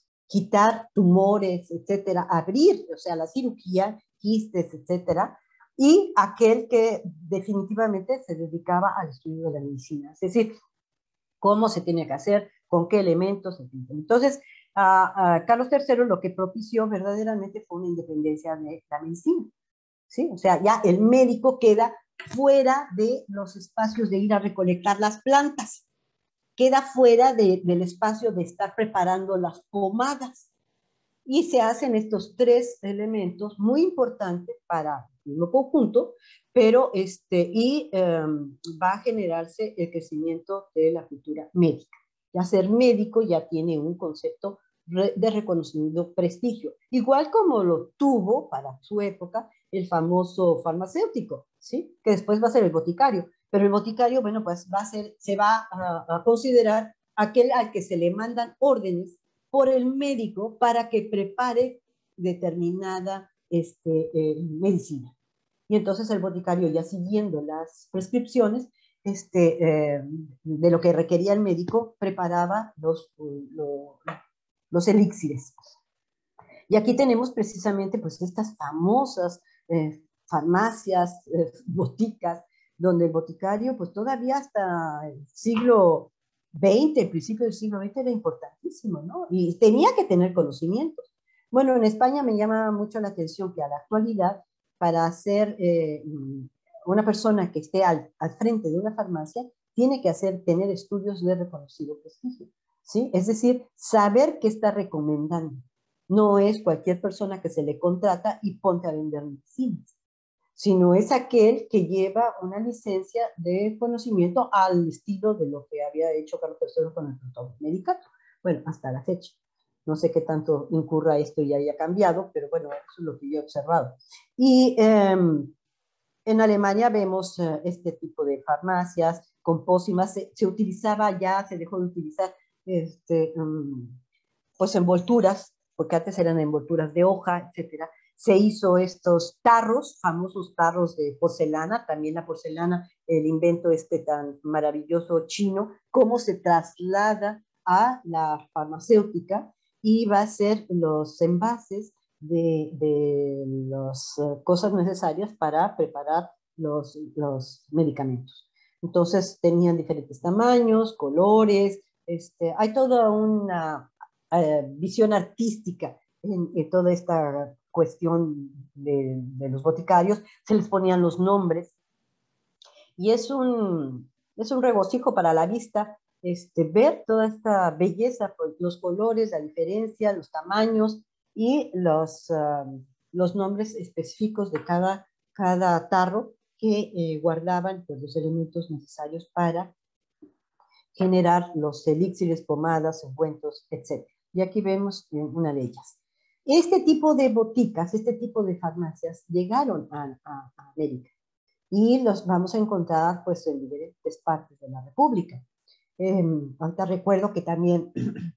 quitar tumores, etcétera, abrir, o sea, la cirugía, quistes, etcétera, y aquel que definitivamente se dedicaba al estudio de la medicina, es decir, cómo se tiene que hacer, con qué elementos, etcétera. Entonces, a, a Carlos tercero lo que propició verdaderamente fue una independencia de la medicina, ¿sí? O sea, ya el médico queda fuera de los espacios de ir a recolectar las plantas, queda fuera de, del espacio de estar preparando las pomadas. Y se hacen estos tres elementos muy importantes para el mismo conjunto, pero este, y eh, va a generarse el crecimiento de la cultura médica. Ya ser médico ya tiene un concepto de reconocimiento prestigio, igual como lo tuvo para su época el famoso farmacéutico, ¿sí? Que después va a ser el boticario, pero el boticario, bueno, pues va a ser, se va a, a considerar aquel al que se le mandan órdenes por el médico para que prepare determinada este, eh, medicina. Y entonces el boticario, ya siguiendo las prescripciones este, eh, de lo que requería el médico, preparaba los, los, los elixires. Y aquí tenemos precisamente pues estas famosas eh, farmacias, eh, boticas, donde el boticario pues todavía hasta el siglo veinte, el principio del siglo veinte era importantísimo, ¿no? Y tenía que tener conocimientos. Bueno, en España me llama mucho la atención que a la actualidad, para ser eh, una persona que esté al, al frente de una farmacia, tiene que hacer, tener estudios de reconocido prestigio, ¿sí? Es decir, saber qué está recomendando. No es cualquier persona que se le contrata y ponte a vender medicinas, sino es aquel que lleva una licencia de conocimiento al estilo de lo que había hecho Carlos tercero con el protomedicato. Bueno, hasta la fecha. No sé qué tanto incurra esto y haya cambiado, pero bueno, eso es lo que yo he observado. Y eh, en Alemania vemos uh, este tipo de farmacias con pócimas. Se, se utilizaba ya, se dejó de utilizar este, um, pues envolturas, porque antes eran envolturas de hoja, etcétera. Se hizo estos tarros, famosos tarros de porcelana, también la porcelana, el invento este tan maravilloso chino, cómo se traslada a la farmacéutica y va a ser los envases de, de las uh, cosas necesarias para preparar los, los medicamentos. Entonces tenían diferentes tamaños, colores, este, hay toda una uh, visión artística en, en, toda esta cuestión de, de los boticarios, se les ponían los nombres y es un, es un regocijo para la vista este, ver toda esta belleza, pues, los colores, la diferencia, los tamaños y los, uh, los nombres específicos de cada, cada tarro que eh, guardaban pues, los elementos necesarios para generar los elixires, pomadas, ungüentos, etcétera. Y aquí vemos una de ellas. Este tipo de boticas, este tipo de farmacias llegaron a, a, a América y los vamos a encontrar pues en diferentes partes de la República. Eh, ahorita recuerdo que también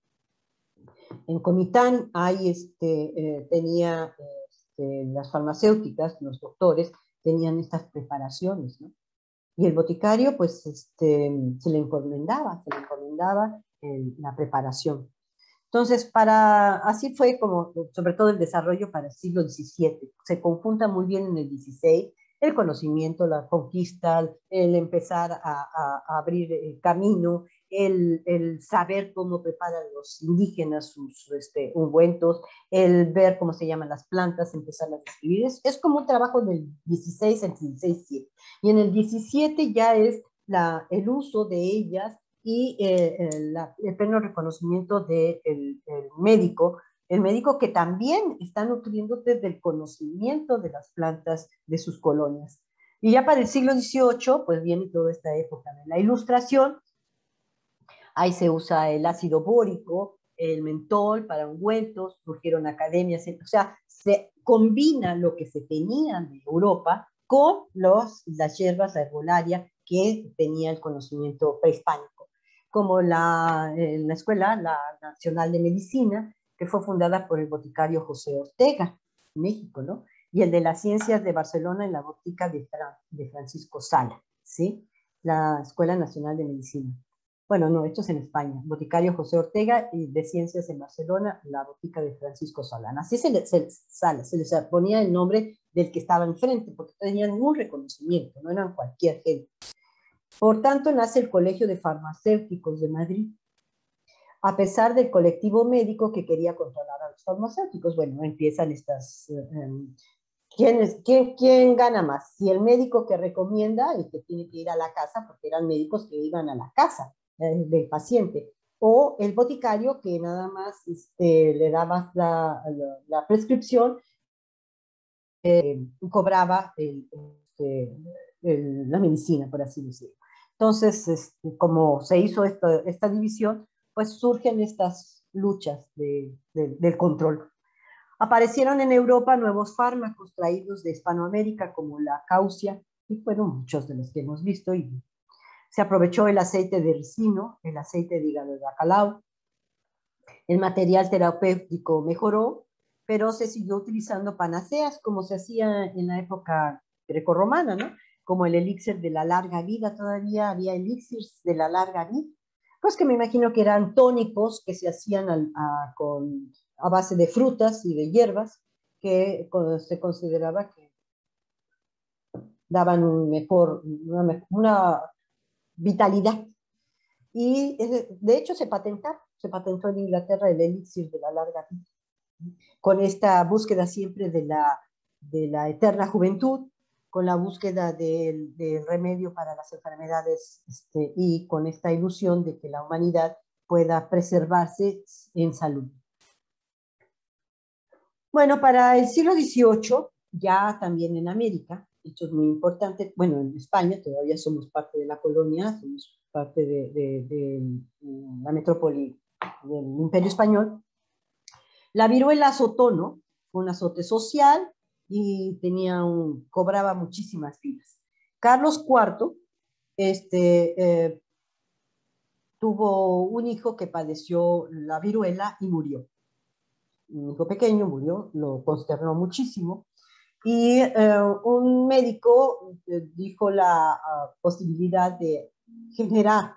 en Comitán hay este, eh, tenía este, las farmacéuticas, los doctores tenían estas preparaciones, ¿no? Y el boticario, pues, este, se le encomendaba, se le encomendaba en la preparación. Entonces, para, así fue como, sobre todo el desarrollo para el siglo diecisiete. Se conjunta muy bien en el dieciséis el conocimiento, la conquista, el empezar a, a, a abrir el camino, el, el, saber cómo preparan los indígenas sus este, ungüentos, el ver cómo se llaman las plantas, empezar a describir. Es, es como un trabajo del dieciséis al dieciséis siete. Y en el diecisiete ya es la, el uso de ellas y eh, el, la, el pleno reconocimiento del de el médico, el médico que también está nutriéndote del conocimiento de las plantas de sus colonias. Y ya para el siglo dieciocho, pues viene toda esta época de la Ilustración. Ahí se usa el ácido bórico, el mentol para ungüentos, surgieron academias, o sea, se combina lo que se tenía de Europa con los, las hierbas, la herbolaria que tenía el conocimiento prehispánico, como la, eh, la Escuela la Nacional de Medicina, que fue fundada por el boticario José Ortega, México, ¿no? Y el de las Ciencias de Barcelona en la botica de, Fra de Francisco Sala, ¿sí? La Escuela Nacional de Medicina. Bueno, no, esto es en España, boticario José Ortega y de Ciencias en Barcelona, la botica de Francisco Solana. Así se les se, se, se les ponía el nombre del que estaba enfrente, porque no tenían ningún reconocimiento, no eran cualquier gente. Por tanto, nace el Colegio de Farmacéuticos de Madrid, a pesar del colectivo médico que quería controlar a los farmacéuticos. Bueno, empiezan estas... Um, ¿Quién, es, quién, ¿Quién gana más? Si el médico que recomienda y que tiene que ir a la casa, porque eran médicos que iban a la casa eh, del paciente, o el boticario que nada más este, le daba la, la, la prescripción, eh, cobraba el, este, el, la medicina, por así decirlo. Entonces, este, como se hizo esta, esta división, pues surgen estas luchas de, de, del control. Aparecieron en Europa nuevos fármacos traídos de Hispanoamérica, como la caucia, y fueron muchos de los que hemos visto, y se aprovechó el aceite de ricino, el aceite de hígado de bacalao, el material terapéutico mejoró, pero se siguió utilizando panaceas, como se hacía en la época grecorromana, ¿no? Como el elixir de la larga vida, todavía había elixirs de la larga vida, pues que me imagino que eran tónicos que se hacían a, a, con, a base de frutas y de hierbas, que se consideraba que daban un mejor, una, una vitalidad. Y de hecho se patentó, se patentó en Inglaterra el elixir de la larga vida, con esta búsqueda siempre de la, de la eterna juventud, con la búsqueda del, del remedio para las enfermedades este, y con esta ilusión de que la humanidad pueda preservarse en salud. Bueno, para el siglo dieciocho, ya también en América, esto es muy importante, bueno, en España todavía somos parte de la colonia, somos parte de, de, de la metrópoli del Imperio Español. La viruela azotó, ¿no? Fue un azote social y tenía un, cobraba muchísimas vidas. Carlos cuarto este, eh, tuvo un hijo que padeció la viruela y murió. Un hijo pequeño murió, lo consternó muchísimo. Y eh, un médico eh, dijo la uh, posibilidad de generar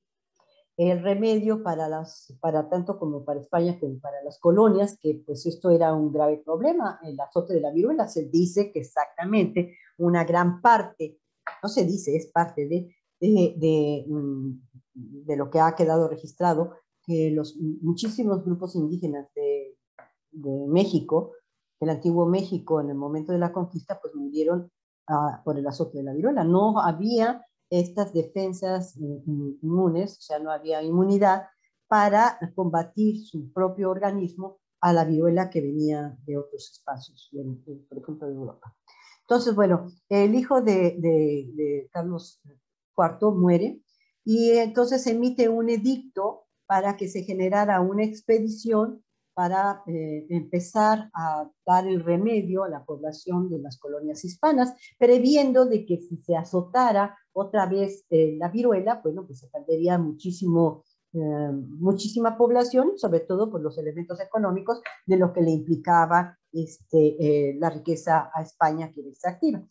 el remedio para, las, para tanto como para España como para las colonias, que pues esto era un grave problema. El azote de la viruela se dice que exactamente una gran parte, no se dice, es parte de, de, de, de lo que ha quedado registrado, que los muchísimos grupos indígenas de, de México, el antiguo México en el momento de la conquista, pues murieron uh, por el azote de la viruela. No había estas defensas inmunes, o sea, no había inmunidad para combatir su propio organismo a la viruela que venía de otros espacios, de, de, por ejemplo, de Europa. Entonces, bueno, el hijo de, de, de Carlos cuarto muere y entonces emite un edicto para que se generara una expedición para eh, empezar a dar el remedio a la población de las colonias hispanas, previendo de que si se azotara otra vez eh, la viruela, bueno, pues se perdería muchísimo, eh, muchísima población, sobre todo por los elementos económicos de lo que le implicaba este, eh, la riqueza a España que era extractiva.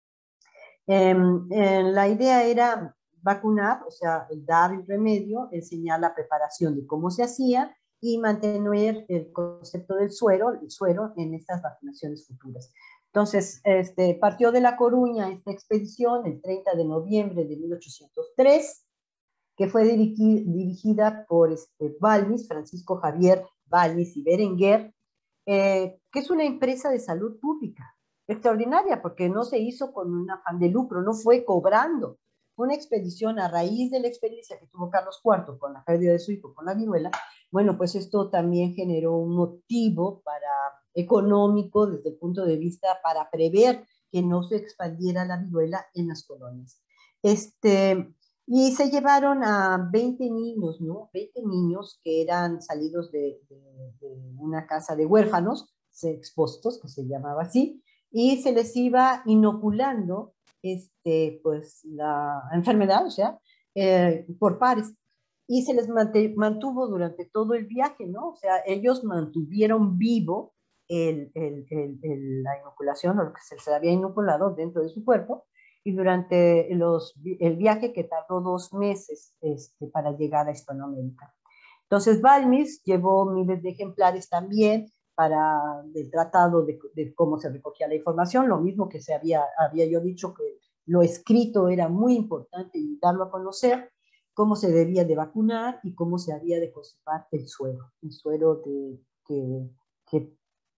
Eh, eh, la idea era vacunar, o sea, dar el remedio, enseñar la preparación de cómo se hacía, y mantener el concepto del suero, el suero en estas vacunaciones futuras. Entonces, este, partió de La Coruña esta expedición el treinta de noviembre de mil ochocientos tres, que fue dirigi dirigida por este, Balmis, Francisco Javier Balmis y Berenguer, eh, que es una empresa de salud pública extraordinaria, porque no se hizo con un afán de lucro, no fue cobrando, una expedición a raíz de la experiencia que tuvo Carlos cuarto con la pérdida de su hijo con la viruela. Bueno, pues esto también generó un motivo para, económico desde el punto de vista para prever que no se expandiera la viruela en las colonias. Este, y se llevaron a veinte niños, ¿no? veinte niños que eran salidos de, de, de una casa de huérfanos, expostos, que se llamaba así, y se les iba inoculando este, pues, la enfermedad, o sea, eh, por pares. Y se les mantuvo durante todo el viaje, ¿no? O sea, ellos mantuvieron vivo el, el, el, el, la inoculación o lo que se les había inoculado dentro de su cuerpo, y durante los, el viaje que tardó dos meses este, para llegar a Hispanoamérica. Entonces, Balmis llevó miles de ejemplares también para el tratado de, de cómo se recogía la información, lo mismo que se había, había yo dicho que lo escrito era muy importante y darlo a conocer, cómo se debía de vacunar y cómo se había de conservar el suero, el suero de, que, que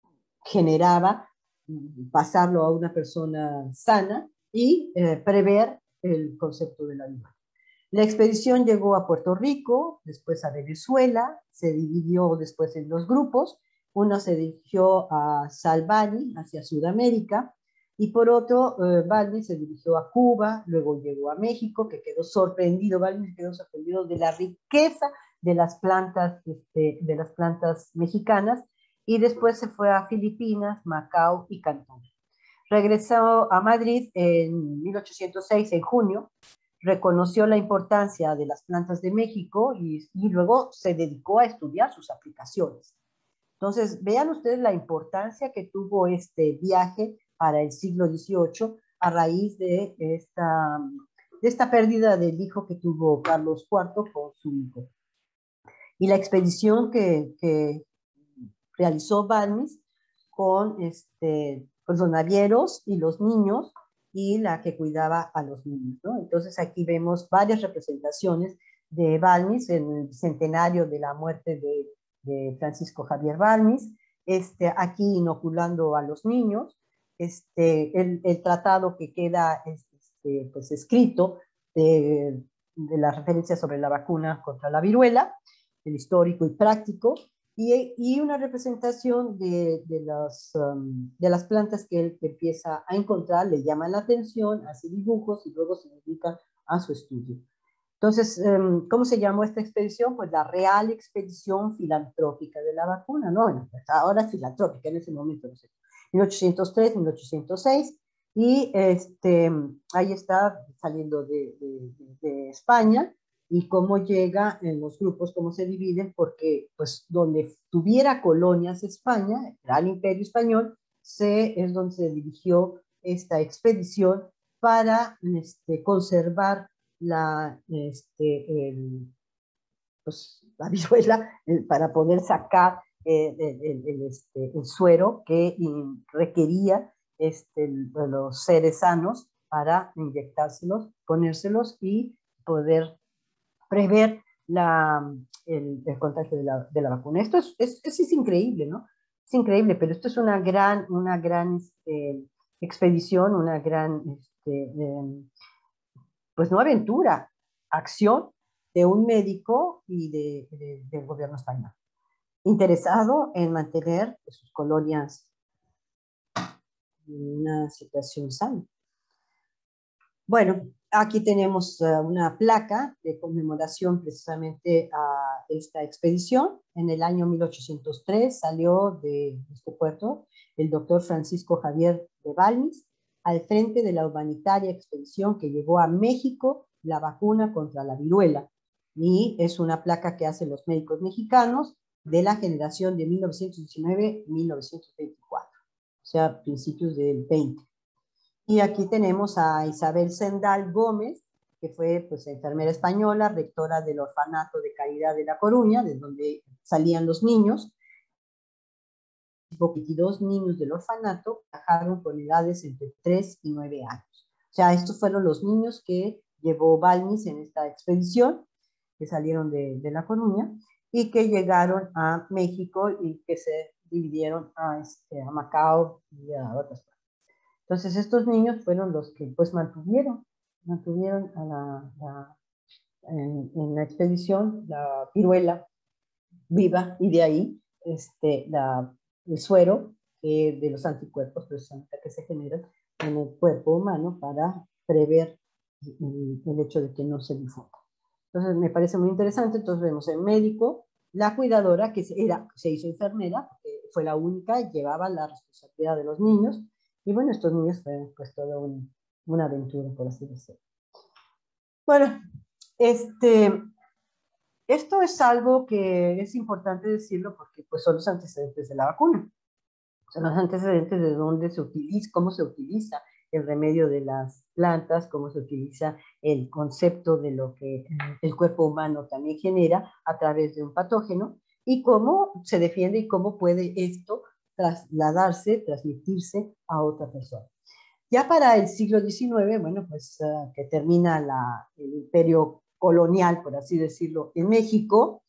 generaba pasarlo a una persona sana y eh, prever el concepto de la viruela. La expedición llegó a Puerto Rico, después a Venezuela, se dividió después en dos grupos, uno se dirigió a Salvani, hacia Sudamérica, y por otro, eh, Balmi se dirigió a Cuba, luego llegó a México, que quedó sorprendido, Balmi quedó sorprendido de la riqueza de las plantas, este, de las plantas mexicanas, y después se fue a Filipinas, Macao y Cantón. Regresó a Madrid en mil ochocientos seis, en junio, reconoció la importancia de las plantas de México y, y luego se dedicó a estudiar sus aplicaciones. Entonces, vean ustedes la importancia que tuvo este viaje para el siglo dieciocho a raíz de esta, de esta pérdida del hijo que tuvo Carlos cuarto con su hijo. Y la expedición que, que realizó Balmis con este, pues, los navieros y los niños, y la que cuidaba a los niños, ¿no? Entonces aquí vemos varias representaciones de Balmis en el centenario de la muerte de, de Francisco Javier Balmis, este, aquí inoculando a los niños, este, el, el tratado que queda este, pues, escrito de, de la referencia sobre la vacuna contra la viruela, el histórico y práctico, y, y una representación de, de, las, um, de las plantas que él empieza a encontrar, le llama la atención, hace dibujos y luego se dedica a su estudio. Entonces, um, ¿cómo se llamó esta expedición? Pues la Real Expedición Filantrópica de la Vacuna, ¿no? Bueno, pues ahora filantrópica, en ese momento, no sé, mil ochocientos tres, mil ochocientos seis, y este, ahí está saliendo de, de, de España, y cómo llega en los grupos, cómo se dividen, porque pues donde tuviera colonias España, el Gran Imperio Español, se, es donde se dirigió esta expedición para este, conservar la, este, el, pues, la viruela, el, para poder sacar el, el, el, este, el suero que requería este, los seres sanos para inyectárselos, ponérselos y poder prever la, el, el contagio de la, de la vacuna. Esto es, es, es, es increíble, ¿no? Es increíble, pero esto es una gran, una gran este, expedición, una gran, este, eh, pues no aventura, acción de un médico y de, de, del gobierno español, interesado en mantener sus colonias en una situación sana. Bueno, aquí tenemos uh, una placa de conmemoración precisamente a esta expedición. En el año mil ochocientos tres salió de este puerto el doctor Francisco Javier de Balmis al frente de la humanitaria expedición que llevó a México la vacuna contra la viruela. Y es una placa que hacen los médicos mexicanos de la generación de mil novecientos diecinueve a mil novecientos veinticuatro, o sea, principios del veinte. Y aquí tenemos a Isabel Sendal Gómez, que fue pues, enfermera española, rectora del orfanato de Caridad de La Coruña, de donde salían los niños. veintidós niños del orfanato viajaron con edades entre tres y nueve años. O sea, estos fueron los niños que llevó Balmis en esta expedición, que salieron de, de La Coruña y que llegaron a México y que se dividieron a, este, a Macao y a otras partes. Entonces estos niños fueron los que pues mantuvieron mantuvieron a la, la, en, en la expedición la viruela viva y de ahí este, la, el suero eh, de los anticuerpos precisamente que se generan en el cuerpo humano para prever el, el hecho de que no se difunda. Entonces me parece muy interesante. Entonces vemos el médico, la cuidadora que era, se hizo enfermera, eh, fue la única, llevaba la responsabilidad de los niños y bueno, estos niños fueron pues toda un, una aventura, por así decirlo. Bueno, este, esto es algo que es importante decirlo porque pues, son los antecedentes de la vacuna. Son los antecedentes de dónde se utiliza, cómo se utiliza el remedio de las plantas, cómo se utiliza el concepto de lo que el cuerpo humano también genera a través de un patógeno y cómo se defiende y cómo puede esto trasladarse, transmitirse a otra persona. Ya para el siglo diecinueve, bueno, pues uh, que termina la, el imperio colonial, por así decirlo, en México,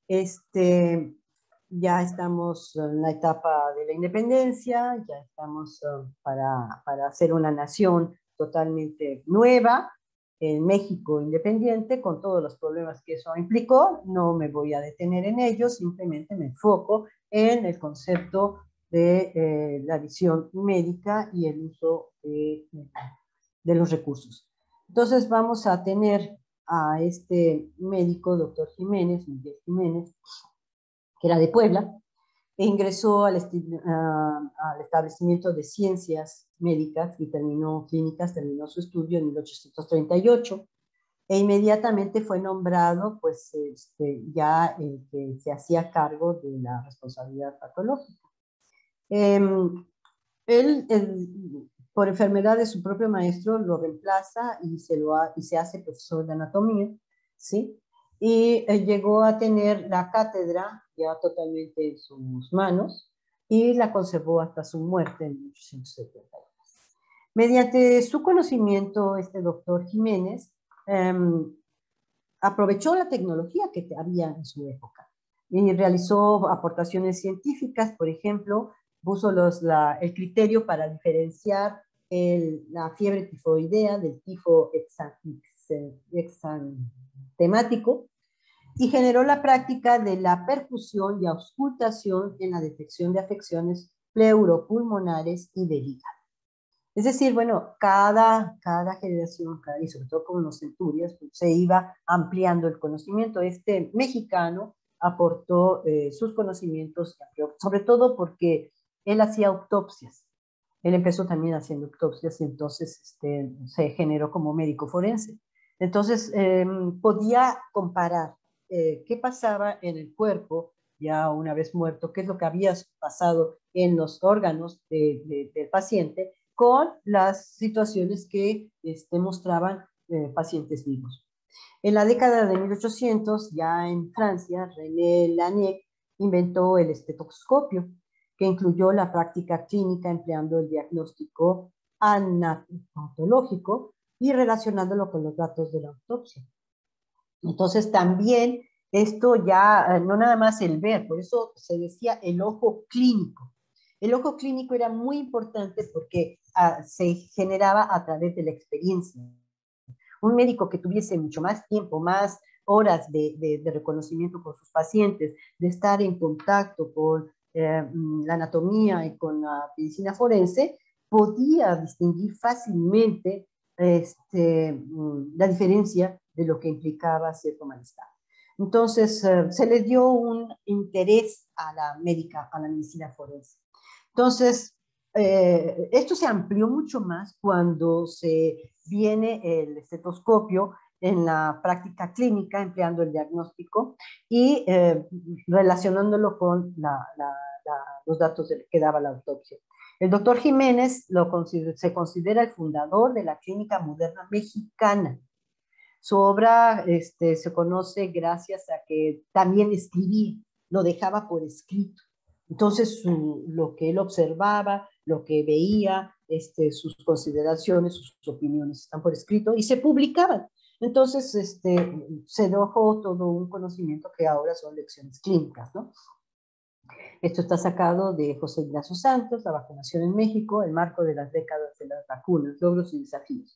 este, ya estamos en la etapa de la independencia, ya estamos uh, para, para hacer una nación totalmente nueva, en México independiente, con todos los problemas que eso implicó. No me voy a detener en ello, simplemente me enfoco en el concepto de eh, la visión médica y el uso de, de los recursos. Entonces vamos a tener a este médico, doctor Jiménez, Miguel Jiménez, que era de Puebla, e ingresó al, uh, al establecimiento de ciencias médicas y terminó clínicas, terminó su estudio en mil ochocientos treinta y ocho, e inmediatamente fue nombrado pues este, ya el que se hacía cargo de la responsabilidad patológica. Eh, él, él, por enfermedad de su propio maestro, lo reemplaza y se, lo ha, y se hace profesor de anatomía, ¿sí? Y eh, llegó a tener la cátedra ya totalmente en sus manos y la conservó hasta su muerte en mil ochocientos setenta y dos. Mediante su conocimiento, este doctor Jiménez eh, aprovechó la tecnología que había en su época y realizó aportaciones científicas, por ejemplo, puso los, la, el criterio para diferenciar el, la fiebre tifoidea del tifo exantemático y generó la práctica de la percusión y auscultación en la detección de afecciones pleuropulmonares y del hígado. Es decir, bueno, cada, cada generación, cada, y sobre todo con los centurias, pues, se iba ampliando el conocimiento. Este mexicano aportó eh, sus conocimientos, sobre todo porque él hacía autopsias. Él empezó también haciendo autopsias y entonces este, se generó como médico forense. Entonces eh, podía comparar eh, qué pasaba en el cuerpo ya una vez muerto, qué es lo que había pasado en los órganos de, de, del paciente con las situaciones que este, mostraban eh, pacientes vivos. En la década de mil ochocientos, ya en Francia, René Laennec inventó el estetoscopio, que incluyó la práctica clínica empleando el diagnóstico anatológico y relacionándolo con los datos de la autopsia. Entonces también esto ya, no nada más el ver, por eso se decía el ojo clínico. El ojo clínico era muy importante porque uh, se generaba a través de la experiencia. Un médico que tuviese mucho más tiempo, más horas de, de, de reconocimiento con sus pacientes, de estar en contacto con eh, la anatomía y con la medicina forense, podía distinguir fácilmente este, la diferencia de lo que implicaba cierto malestar. Entonces, eh, se le dio un interés a la médica, a la medicina forense. Entonces, eh, esto se amplió mucho más cuando se viene el estetoscopio en la práctica clínica, empleando el diagnóstico y eh, relacionándolo con la, la, la, los datos que daba la autopsia. El doctor Jiménez lo consider, se considera el fundador de la clínica moderna mexicana. Su obra este, se conoce gracias a que también escribía, lo dejaba por escrito. Entonces, su, lo que él observaba, lo que veía, este, sus consideraciones, sus opiniones están por escrito y se publicaban. Entonces, este, se dejó todo un conocimiento que ahora son lecciones clínicas, ¿no? Esto está sacado de José Ignacio Santos, La vacunación en México, el marco de las décadas de las vacunas, logros y desafíos.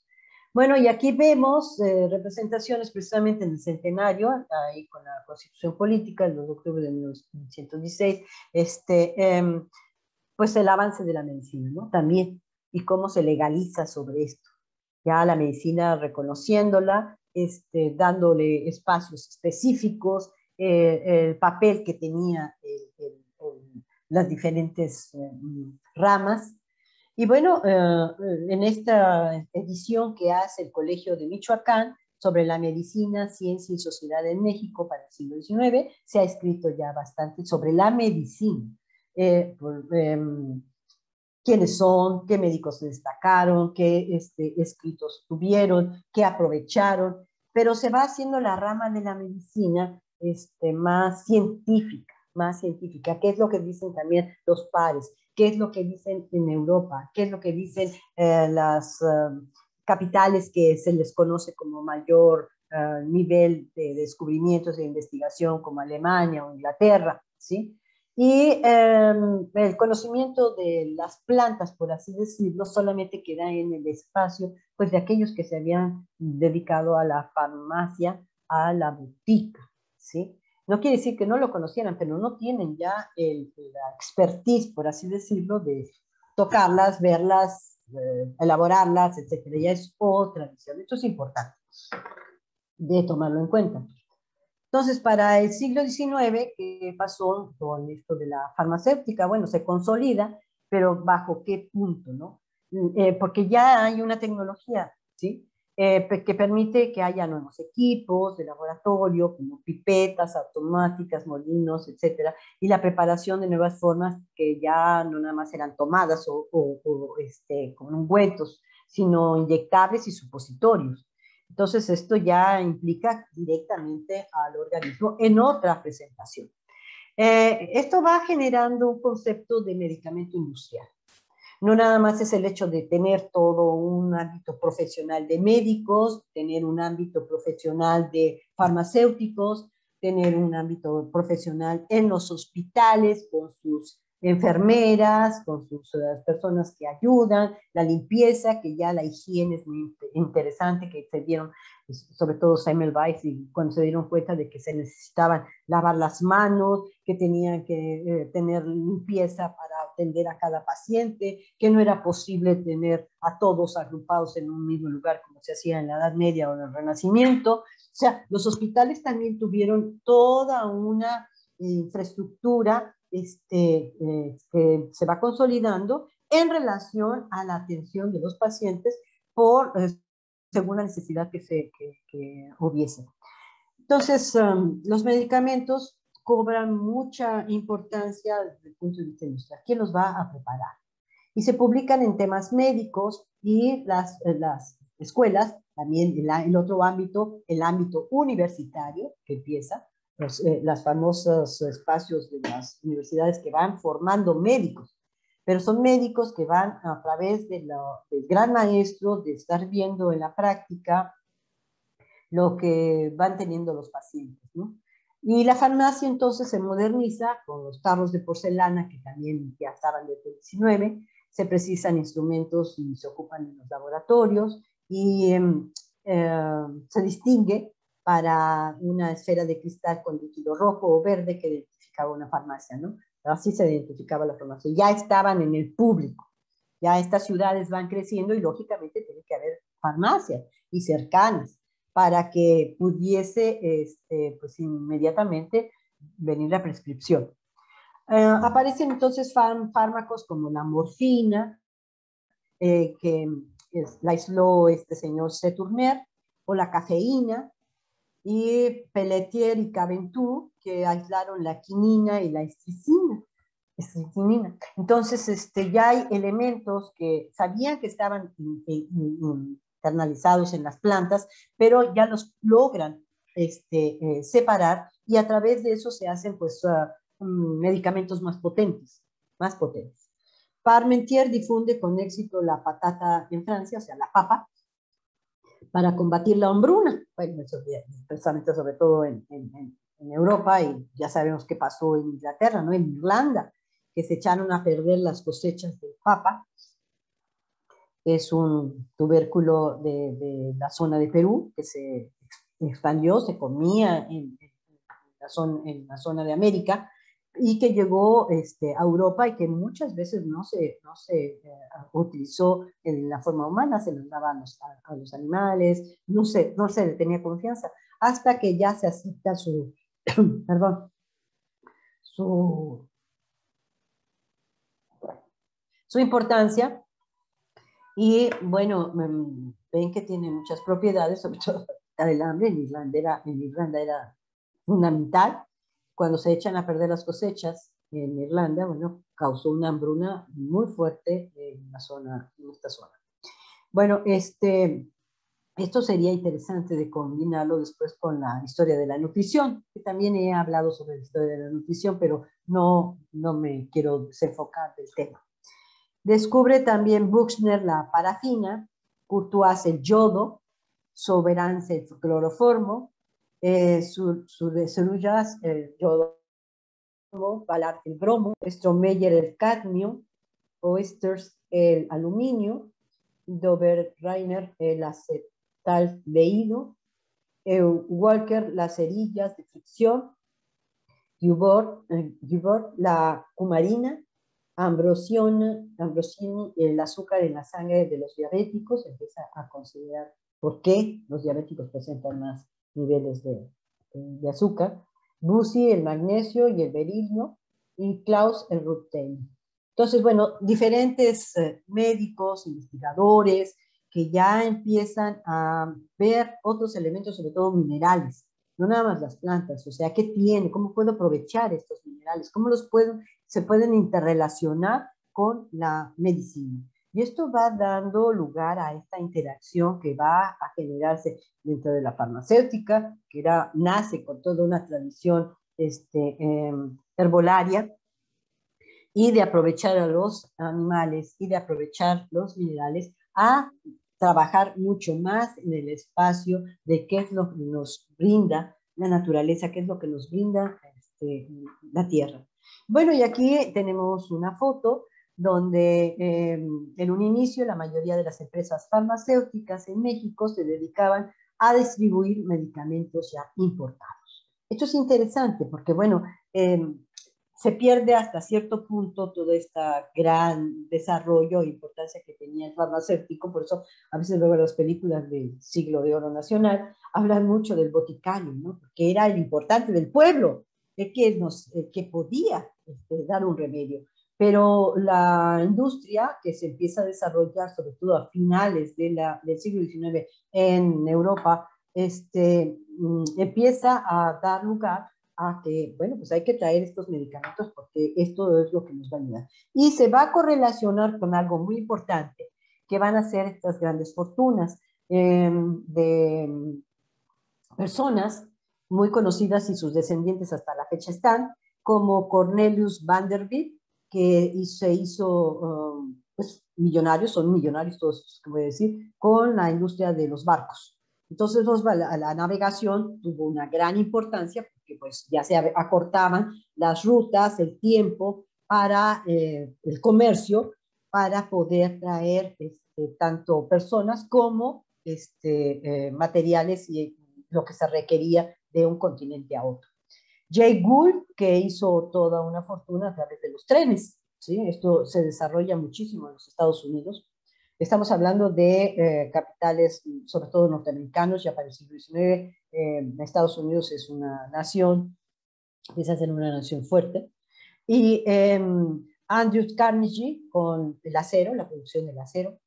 Bueno, y aquí vemos eh, representaciones precisamente en el centenario, ahí con la Constitución Política, el dos de octubre de mil novecientos dieciséis, este, eh, pues el avance de la medicina, ¿no? También, y cómo se legaliza sobre esto. Ya la medicina reconociéndola, este, dándole espacios específicos, eh, el papel que tenía el, el, el, las diferentes eh, ramas. Y bueno, eh, en esta edición que hace el Colegio de Michoacán sobre la medicina, ciencia y sociedad en México para el siglo diecinueve, se ha escrito ya bastante sobre la medicina. Eh, por, eh, quiénes son, qué médicos se destacaron, qué este, escritos tuvieron, qué aprovecharon, pero se va haciendo la rama de la medicina este, más científica, más científica, qué es lo que dicen también los pares, qué es lo que dicen en Europa, qué es lo que dicen eh, las uh, capitales que se les conoce como mayor uh, nivel de descubrimientos e investigación, como Alemania o Inglaterra, ¿sí? Y eh, el conocimiento de las plantas, por así decirlo, solamente queda en el espacio pues, de aquellos que se habían dedicado a la farmacia, a la botica, ¿sí? No quiere decir que no lo conocieran, pero no tienen ya el, la expertise, por así decirlo, de tocarlas, verlas, eh, elaborarlas, etcétera. Ya es otra visión. Esto es importante de tomarlo en cuenta. Entonces, para el siglo diecinueve, ¿qué pasó con esto de la farmacéutica? Bueno, se consolida, pero ¿bajo qué punto, no? Eh, porque ya hay una tecnología, ¿sí? Eh, que permite que haya nuevos equipos de laboratorio, como pipetas automáticas, molinos, etcétera, y la preparación de nuevas formas que ya no nada más eran tomadas o, o, o este, con ungüentos, sino inyectables y supositorios. Entonces, esto ya implica directamente al organismo en otra presentación. Eh, esto va generando un concepto de medicamento industrial. No nada más es el hecho de tener todo un ámbito profesional de médicos, tener un ámbito profesional de farmacéuticos, tener un ámbito profesional en los hospitales con sus enfermeras, con sus uh, personas que ayudan, la limpieza, que ya la higiene es muy interesante, que se dieron, sobre todo Semmelweis, y cuando se dieron cuenta de que se necesitaban lavar las manos, que tenían que eh, tener limpieza para atender a cada paciente, que no era posible tener a todos agrupados en un mismo lugar como se hacía en la Edad Media o en el Renacimiento. O sea, los hospitales también tuvieron toda una infraestructura este, eh, que se va consolidando en relación a la atención de los pacientes por, eh, según la necesidad que, se, que, que hubiese. Entonces, um, los medicamentos cobran mucha importancia desde el punto de vista industrial. ¿Quién los va a preparar? Y se publican en temas médicos y las, las escuelas, también el, el otro ámbito, el ámbito universitario, que empieza, los eh, las famosos espacios de las universidades que van formando médicos, pero son médicos que van a través de lo, del gran maestro, de estar viendo en la práctica lo que van teniendo los pacientes, ¿no? Y la farmacia entonces se moderniza con los tarros de porcelana, que también ya estaban desde el diecinueve, se precisan instrumentos y se ocupan en los laboratorios, y eh, se distingue para una esfera de cristal con líquido rojo o verde que identificaba una farmacia, ¿no? Así se identificaba la farmacia. Ya estaban en el público, ya estas ciudades van creciendo y lógicamente tiene que haber farmacias y cercanas para que pudiese este, pues inmediatamente venir la prescripción. Eh, aparecen entonces fármacos como la morfina, eh, que es, la aisló este señor Seturner, o la cafeína, y Pelletier y Caventou, que aislaron la quinina y la estricnina. estricnina. Entonces, este, ya hay elementos que sabían que estaban in, in, in, internalizados en las plantas, pero ya los logran este, eh, separar, y a través de eso se hacen pues, uh, um, medicamentos más potentes, más potentes. Parmentier difunde con éxito la patata en Francia, o sea, la papa, para combatir la hambruna. Bueno, eso precisamente sobre todo en, en, en Europa, y ya sabemos qué pasó en Inglaterra, ¿no? En Irlanda, que se echaron a perder las cosechas de papa, es un tubérculo de, de la zona de Perú que se expandió, se comía en, en, la, zona, en la zona de América y que llegó este, a Europa y que muchas veces no se, no se eh, utilizó en la forma humana, se los daba a los, a, a los animales, no se, no se le tenía confianza, hasta que ya se acepta su, perdón, su, su importancia. Y bueno, ven que tiene muchas propiedades, sobre todo el hambre. En Irlanda, era, en Irlanda era fundamental. Cuando se echan a perder las cosechas en Irlanda, bueno, causó una hambruna muy fuerte en, la zona, en esta zona. Bueno, este, esto sería interesante de combinarlo después con la historia de la nutrición, que también he hablado sobre la historia de la nutrición, pero no, no me quiero desenfocar del tema. Descubre también Buchner la parafina, Courtois el yodo, Soberans el cloroformo, eh, Surullas el yodo, Ballard el bromo, Stromeyer el cadmio, Oysters el aluminio, Dober-Reiner el acetaldehído, eh, Walker las cerillas de fricción, Dubord, eh, Dubord la cumarina, Ambrosioni, Ambrosioni, el azúcar en la sangre de los diabéticos, empieza a considerar por qué los diabéticos presentan más niveles de, de azúcar. Bussy, el magnesio y el berilio, y Klaus, el ruteno. Entonces, bueno, diferentes eh, médicos, investigadores, que ya empiezan a ver otros elementos, sobre todo minerales, no nada más las plantas, o sea, ¿qué tiene? ¿Cómo puedo aprovechar estos minerales? ¿Cómo los puedo, se pueden interrelacionar con la medicina? Y esto va dando lugar a esta interacción que va a generarse dentro de la farmacéutica, que era, nace con toda una tradición este, eh, herbolaria, y de aprovechar a los animales y de aprovechar los minerales a trabajar mucho más en el espacio de qué es lo que nos brinda la naturaleza, qué es lo que nos brinda este, la tierra. Bueno, y aquí tenemos una foto donde eh, en un inicio la mayoría de las empresas farmacéuticas en México se dedicaban a distribuir medicamentos ya importados. Esto es interesante porque, bueno, eh, se pierde hasta cierto punto todo este gran desarrollo e importancia que tenía el farmacéutico. Por eso a veces luego las películas del siglo de oro nacional hablan mucho del boticario, ¿no? Porque era el importante del pueblo, el que, nos, el que podía este, dar un remedio. Pero la industria que se empieza a desarrollar, sobre todo a finales de la, del siglo diecinueve en Europa, este, empieza a dar lugar a que, bueno, pues hay que traer estos medicamentos porque esto es lo que nos va a ayudar. Y se va a correlacionar con algo muy importante, que van a ser estas grandes fortunas eh, de personas muy conocidas y sus descendientes hasta la fecha están, como Cornelius Vanderbilt, que se hizo um, pues, millonarios, son millonarios todos, voy a decir, con la industria de los barcos. Entonces los, la, la navegación tuvo una gran importancia porque pues, ya se acortaban las rutas, el tiempo para eh, el comercio, para poder traer este, tanto personas como este, eh, materiales y lo que se requería de un continente a otro. Jay Gould, que hizo toda una fortuna a través de los trenes, ¿sí? Esto se desarrolla muchísimo en los Estados Unidos. Estamos hablando de eh, capitales, sobre todo norteamericanos, ya para el siglo diecinueve. Eh, Estados Unidos es una nación, empieza a ser una nación fuerte. Y eh, Andrew Carnegie con el acero, la producción del acero.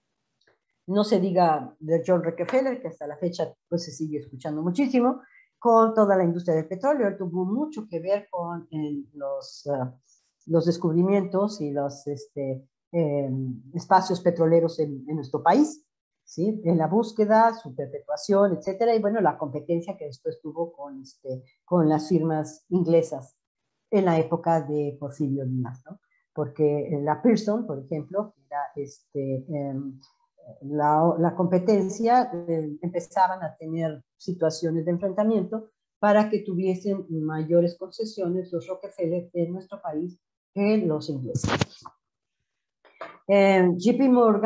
No se diga de John Rockefeller, que hasta la fecha pues, se sigue escuchando muchísimo, con toda la industria del petróleo. Él tuvo mucho que ver con eh, los, uh, los descubrimientos y los este, eh, espacios petroleros en, en nuestro país, ¿sí? En la búsqueda, su perpetuación, etcétera, y bueno, la competencia que después tuvo con, este, con las firmas inglesas en la época de Porfirio Díaz, ¿no? Porque la Pearson, por ejemplo, era este... Eh, La, la, competencia, eh, empezaban a tener situaciones de enfrentamiento para que tuviesen mayores concesiones los Rockefeller en nuestro país que los ingleses. Eh, J P Morgan,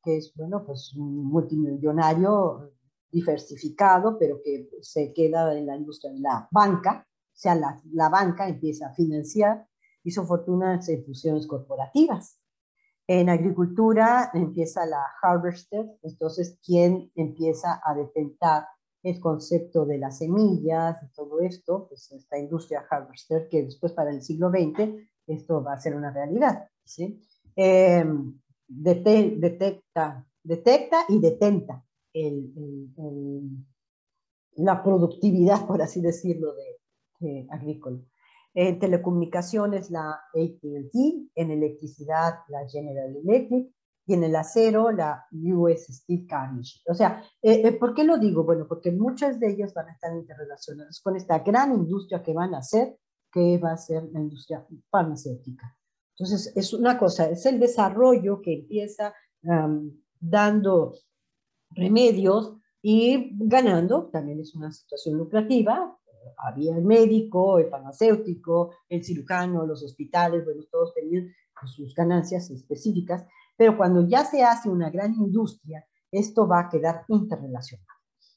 que es, bueno, pues un multimillonario diversificado, pero que se queda en la industria de la banca, o sea, la, la banca empieza a financiar, hizo fortuna en fusiones corporativas. En agricultura empieza la Harvester, entonces, ¿quién empieza a detentar el concepto de las semillas y todo esto? Pues esta industria Harvester, que después para el siglo veinte esto va a ser una realidad, ¿sí? Eh, dete, detecta, detecta y detenta el, el, el, la productividad, por así decirlo, de, de agrícola. En telecomunicaciones, la A T and T, en electricidad, la General Electric, y en el acero, la U S Steel Carnegie. O sea, eh, ¿por qué lo digo? Bueno, porque muchas de ellas van a estar interrelacionadas con esta gran industria que van a hacer, que va a ser la industria farmacéutica. Entonces, es una cosa, es el desarrollo que empieza um, dando remedios y ganando, también es una situación lucrativa. Había el médico, el farmacéutico, el cirujano, los hospitales, bueno, todos tenían sus ganancias específicas, pero cuando ya se hace una gran industria, esto va a quedar interrelacionado.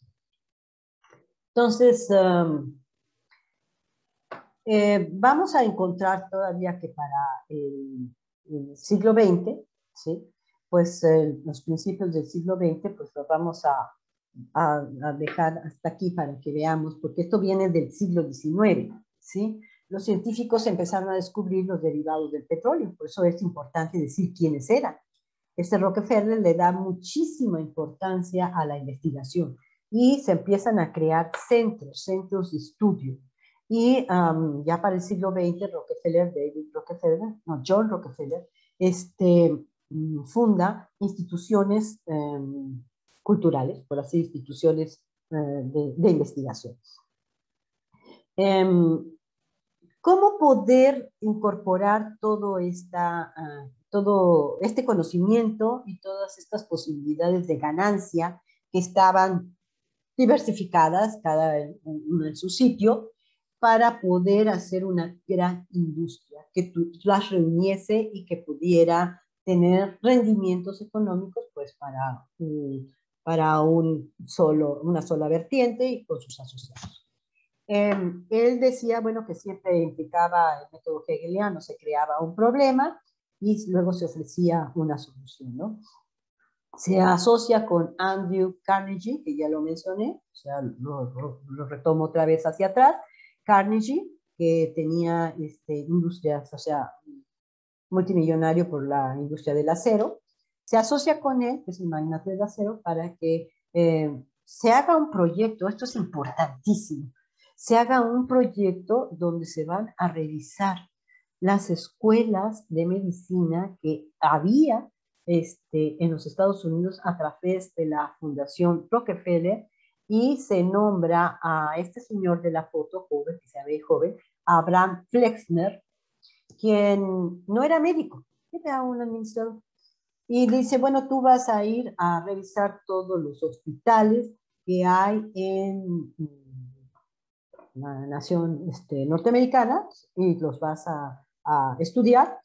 Entonces, um, eh, vamos a encontrar todavía que para el, el siglo veinte, ¿sí? Pues eh, los principios del siglo veinte, pues los vamos a, a, a dejar hasta aquí para que veamos, porque esto viene del siglo diecinueve, ¿sí? Los científicos empezaron a descubrir los derivados del petróleo, por eso es importante decir quiénes eran. Este Rockefeller le da muchísima importancia a la investigación y se empiezan a crear centros, centros de estudio. Y um, ya para el siglo veinte, Rockefeller, David Rockefeller, no, John Rockefeller, este, funda instituciones um, culturales, por así instituciones uh, de, de investigación. Um, ¿Cómo poder incorporar todo, esta, uh, todo este conocimiento y todas estas posibilidades de ganancia que estaban diversificadas, cada uno en su sitio, para poder hacer una gran industria que las reuniese y que pudiera tener rendimientos económicos pues para, um, para un solo, una sola vertiente y con sus asociados? Eh, él decía, bueno, que siempre implicaba el método hegeliano, se creaba un problema y luego se ofrecía una solución, ¿no? Se asocia con Andrew Carnegie, que ya lo mencioné, o sea, lo, lo, lo retomo otra vez hacia atrás. Carnegie, que tenía este, industrias, o sea, multimillonario por la industria del acero, se asocia con él, que es el magnate del acero, para que eh, se haga un proyecto, esto es importantísimo, se haga un proyecto donde se van a revisar las escuelas de medicina que había este, en los Estados Unidos a través de la Fundación Rockefeller, y se nombra a este señor de la foto, joven, que se ve joven, Abraham Flexner, quien no era médico, era un administrador. Y dice, bueno, tú vas a ir a revisar todos los hospitales que hay en la nación este, norteamericana y los vas a, a estudiar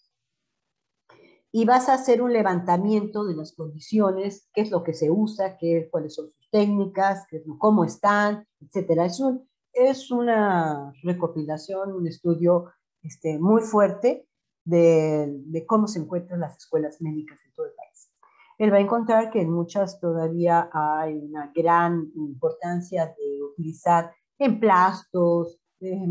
y vas a hacer un levantamiento de las condiciones, qué es lo que se usa, qué, cuáles son sus técnicas, qué, cómo están, etcétera. Es, un, es una recopilación, un estudio este, muy fuerte de, de cómo se encuentran las escuelas médicas en todo el país. Él va a encontrar que en muchas todavía hay una gran importancia de utilizar emplastos, eh,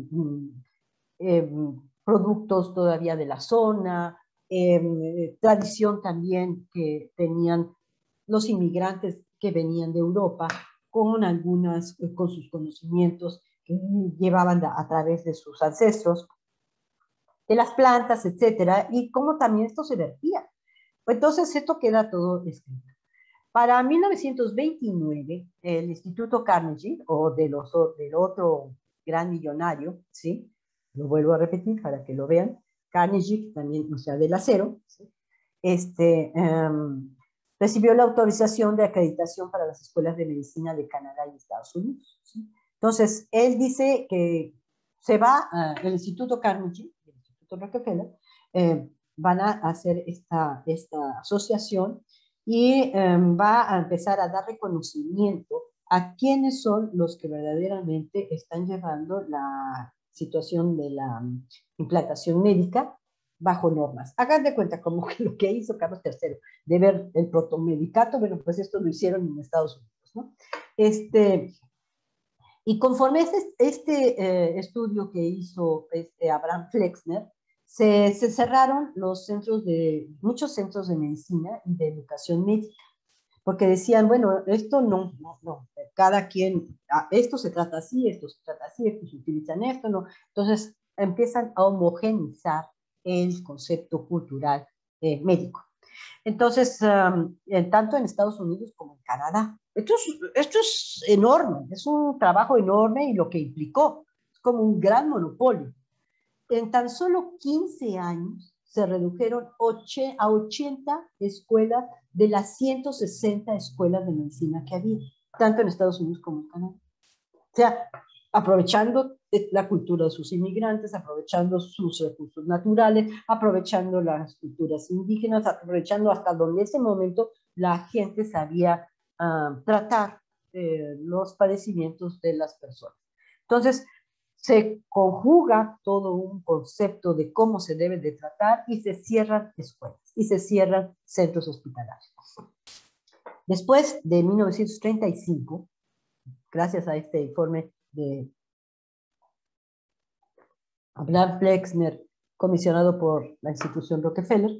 eh, productos todavía de la zona, eh, tradición también que tenían los inmigrantes que venían de Europa con algunas, con sus conocimientos que llevaban a, a través de sus ancestros, de las plantas, etcétera, y cómo también esto se vertía. Entonces, esto queda todo escrito. Para mil novecientos veintinueve, el Instituto Carnegie, o de los, del otro gran millonario, ¿sí? Lo vuelvo a repetir para que lo vean, Carnegie, también, o sea, del acero, ¿sí? este, um, recibió la autorización de acreditación para las escuelas de medicina de Canadá y Estados Unidos, ¿sí? Entonces, él dice que se va, uh, el Instituto Carnegie, el Instituto Rockefeller, eh, van a hacer esta, esta asociación y eh, va a empezar a dar reconocimiento a quiénes son los que verdaderamente están llevando la situación de la implantación médica bajo normas. Hagan de cuenta como que lo que hizo Carlos tercero, de ver el protomedicato, bueno, pues esto lo hicieron en Estados Unidos, ¿no? Este, y conforme este, este eh, estudio que hizo este Abraham Flexner, se, se cerraron los centros de, muchos centros de medicina y de educación médica, porque decían, bueno, esto no, no, no, cada quien, esto se trata así, esto se trata así, esto se utiliza en esto, no. Entonces empiezan a homogenizar el concepto cultural eh, médico. Entonces, um, en, tanto en Estados Unidos como en Canadá. Esto es, esto es enorme, es un trabajo enorme y lo que implicó, es como un gran monopolio. En tan solo quince años se redujeron a ochenta escuelas de las ciento sesenta escuelas de medicina que había, tanto en Estados Unidos como en Canadá. O sea, aprovechando la cultura de sus inmigrantes, aprovechando sus recursos naturales, aprovechando las culturas indígenas, aprovechando hasta donde en ese momento la gente sabía uh, tratar eh, los padecimientos de las personas. Entonces, se conjuga todo un concepto de cómo se debe de tratar y se cierran escuelas y se cierran centros hospitalarios. Después de mil novecientos treinta y cinco, gracias a este informe de Abraham Flexner, comisionado por la institución Rockefeller,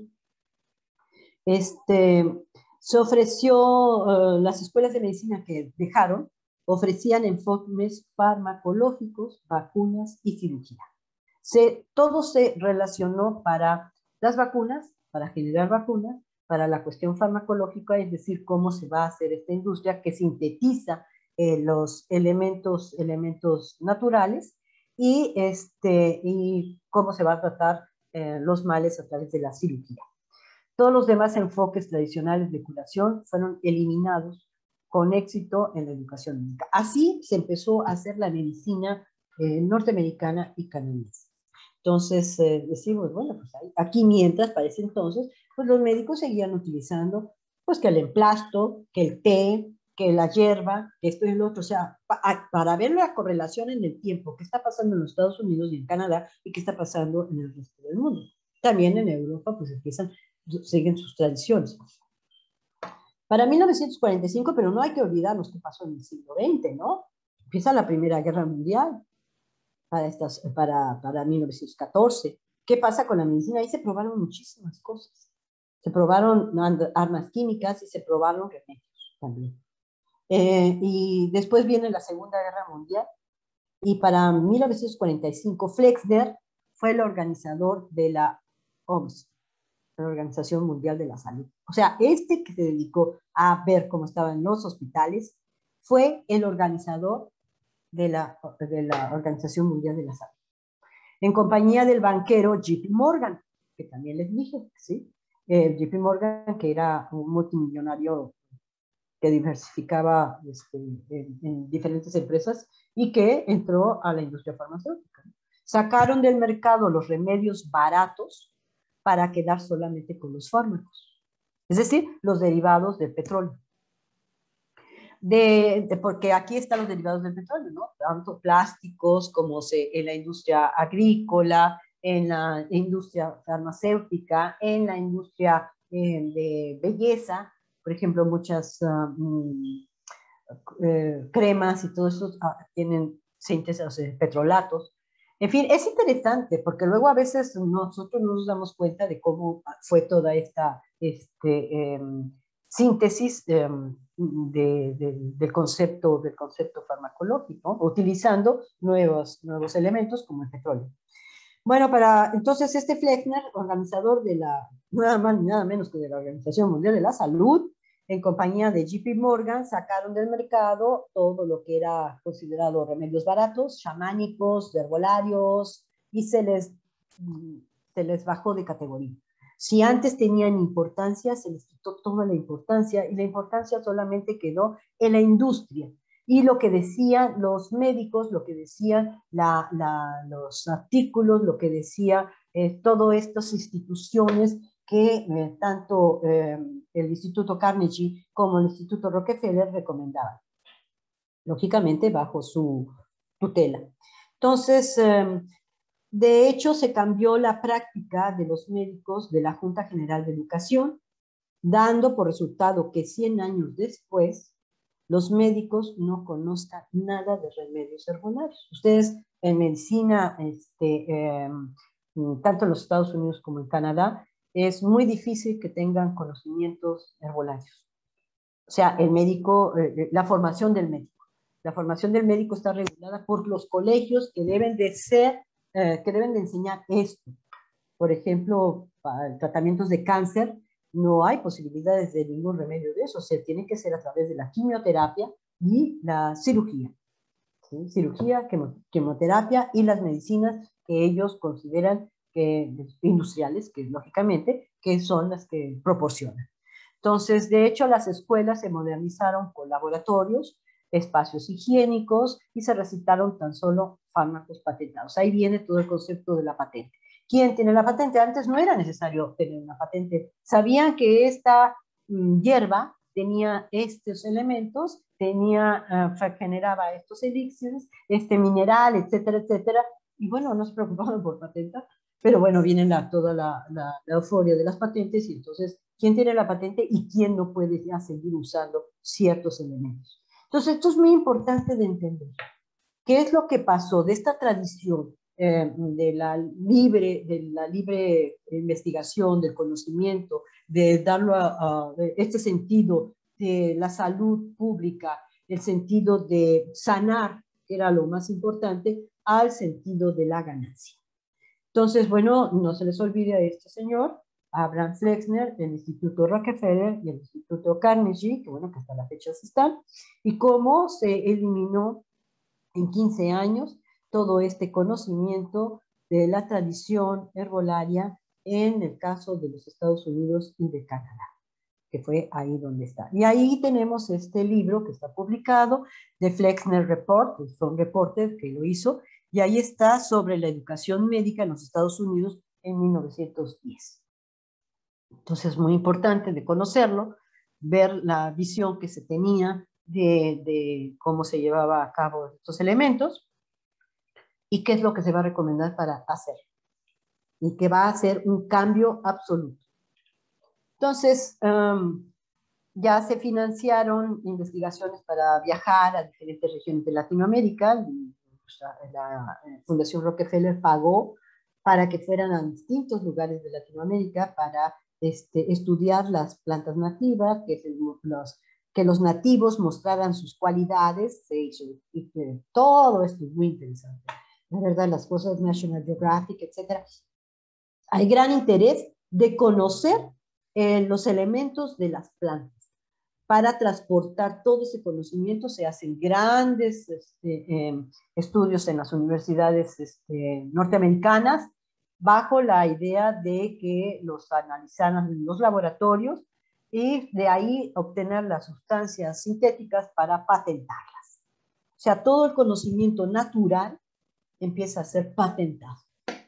este, se ofreció, uh, las escuelas de medicina que dejaron, ofrecían enfoques farmacológicos, vacunas y cirugía. Se, todo se relacionó para las vacunas, para generar vacunas, para la cuestión farmacológica, es decir, cómo se va a hacer esta industria que sintetiza eh, los elementos, elementos naturales y, este, y cómo se va a tratar eh, los males a través de la cirugía. Todos los demás enfoques tradicionales de curación fueron eliminados con éxito en la educación médica. Así se empezó a hacer la medicina eh, norteamericana y canadiense. Entonces eh, decimos, bueno, pues aquí mientras, para ese entonces, pues los médicos seguían utilizando, pues que el emplasto, que el té, que la hierba, que esto y lo otro, o sea, pa para ver la correlación en el tiempo, qué está pasando en los Estados Unidos y en Canadá y qué está pasando en el resto del mundo. También en Europa, pues empiezan, siguen sus tradiciones. Para mil novecientos cuarenta y cinco, pero no hay que olvidarnos qué pasó en el siglo veinte, ¿no? Empieza la Primera Guerra Mundial. Para, estas, para, para mil novecientos catorce. ¿Qué pasa con la medicina? Ahí se probaron muchísimas cosas. Se probaron armas químicas y se probaron remedios también. Eh, y después viene la Segunda Guerra Mundial y para mil novecientos cuarenta y cinco Flexner fue el organizador de la O M S, la Organización Mundial de la Salud. O sea, este que se dedicó a ver cómo estaban los hospitales fue el organizador de la, de la Organización Mundial de la Salud, en compañía del banquero J P Morgan, que también les dije, ¿sí? Eh, J P Morgan, que era un multimillonario que diversificaba este, en, en diferentes empresas y que entró a la industria farmacéutica. Sacaron del mercado los remedios baratos para quedar solamente con los fármacos, es decir, los derivados del petróleo. De, de, porque aquí están los derivados del petróleo, ¿no? Tanto plásticos como se, en la industria agrícola, en la industria farmacéutica, en la industria eh, de belleza, por ejemplo, muchas um, eh, cremas y todo eso uh, tienen síntesis de petrolatos. En fin, es interesante porque luego a veces nosotros no nos damos cuenta de cómo fue toda esta este, eh, síntesis eh, de, de, del, concepto, del concepto farmacológico, utilizando nuevos, nuevos elementos como el petróleo. Bueno, para entonces este Flexner, organizador de la, nada más ni nada menos que de la Organización Mundial de la Salud, en compañía de J P Morgan, sacaron del mercado todo lo que era considerado remedios baratos, chamánicos, herbolarios, y se les, se les bajó de categoría. Si antes tenían importancia, se les quitó toda la importancia y la importancia solamente quedó en la industria. Y lo que decían los médicos, lo que decían la, la, los artículos, lo que decían eh, todas estas instituciones que eh, tanto eh, el Instituto Carnegie como el Instituto Rockefeller recomendaban, lógicamente bajo su tutela. Entonces, eh, de hecho, se cambió la práctica de los médicos de la Junta General de Educación, dando por resultado que cien años después los médicos no conozcan nada de remedios herbolarios. Ustedes en medicina, este, eh, tanto en los Estados Unidos como en Canadá, es muy difícil que tengan conocimientos herbolarios. O sea, el médico, eh, la formación del médico. La formación del médico está regulada por los colegios que deben de ser, eh, que deben de enseñar esto. Por ejemplo, para tratamientos de cáncer, no hay posibilidades de ningún remedio de eso. O sea, tiene que ser a través de la quimioterapia y la cirugía. ¿Sí? Cirugía, quimo, quimioterapia y las medicinas que ellos consideran que, industriales, que lógicamente, que son las que proporcionan. Entonces, de hecho, las escuelas se modernizaron con laboratorios, espacios higiénicos y se recitaron tan solo fármacos patentados. Ahí viene todo el concepto de la patente. ¿Quién tiene la patente? Antes no era necesario tener una patente. Sabían que esta mmm, hierba tenía estos elementos, tenía, uh, generaba estos elixires, este mineral, etcétera, etcétera, y bueno, no se preocupaban por patentar. Pero bueno, viene la, toda la, la, la euforia de las patentes y entonces, ¿quién tiene la patente y quién no puede ya seguir usando ciertos elementos? Entonces, esto es muy importante de entender. ¿Qué es lo que pasó de esta tradición eh, de, la libre, de la libre investigación, del conocimiento, de darlo a, a este sentido de la salud pública, el sentido de sanar, que era lo más importante, al sentido de la ganancia? Entonces, bueno, no se les olvide a este señor, Abraham Flexner, del Instituto Rockefeller y el Instituto Carnegie, que bueno, que hasta la fecha se están, y cómo se eliminó en quince años todo este conocimiento de la tradición herbolaria en el caso de los Estados Unidos y de Canadá, que fue ahí donde está. Y ahí tenemos este libro que está publicado, The Flexner Report, que fue un reporter que lo hizo, y ahí está sobre la educación médica en los Estados Unidos en mil novecientos diez. Entonces es muy importante de conocerlo, ver la visión que se tenía de, de cómo se llevaba a cabo estos elementos y qué es lo que se va a recomendar para hacer. Y que va a ser un cambio absoluto. Entonces, um, ya se financiaron investigaciones para viajar a diferentes regiones de Latinoamérica. La, la Fundación Rockefeller pagó para que fueran a distintos lugares de Latinoamérica para este, estudiar las plantas nativas, que, se, los, que los nativos mostraran sus cualidades. Se hizo, y que todo esto es muy interesante. La verdad, las cosas National Geographic, etcétera. Hay gran interés de conocer eh, los elementos de las plantas. Para transportar todo ese conocimiento se hacen grandes este, eh, estudios en las universidades este, norteamericanas bajo la idea de que los analizaran en los laboratorios y de ahí obtener las sustancias sintéticas para patentarlas. O sea, todo el conocimiento natural empieza a ser patentado.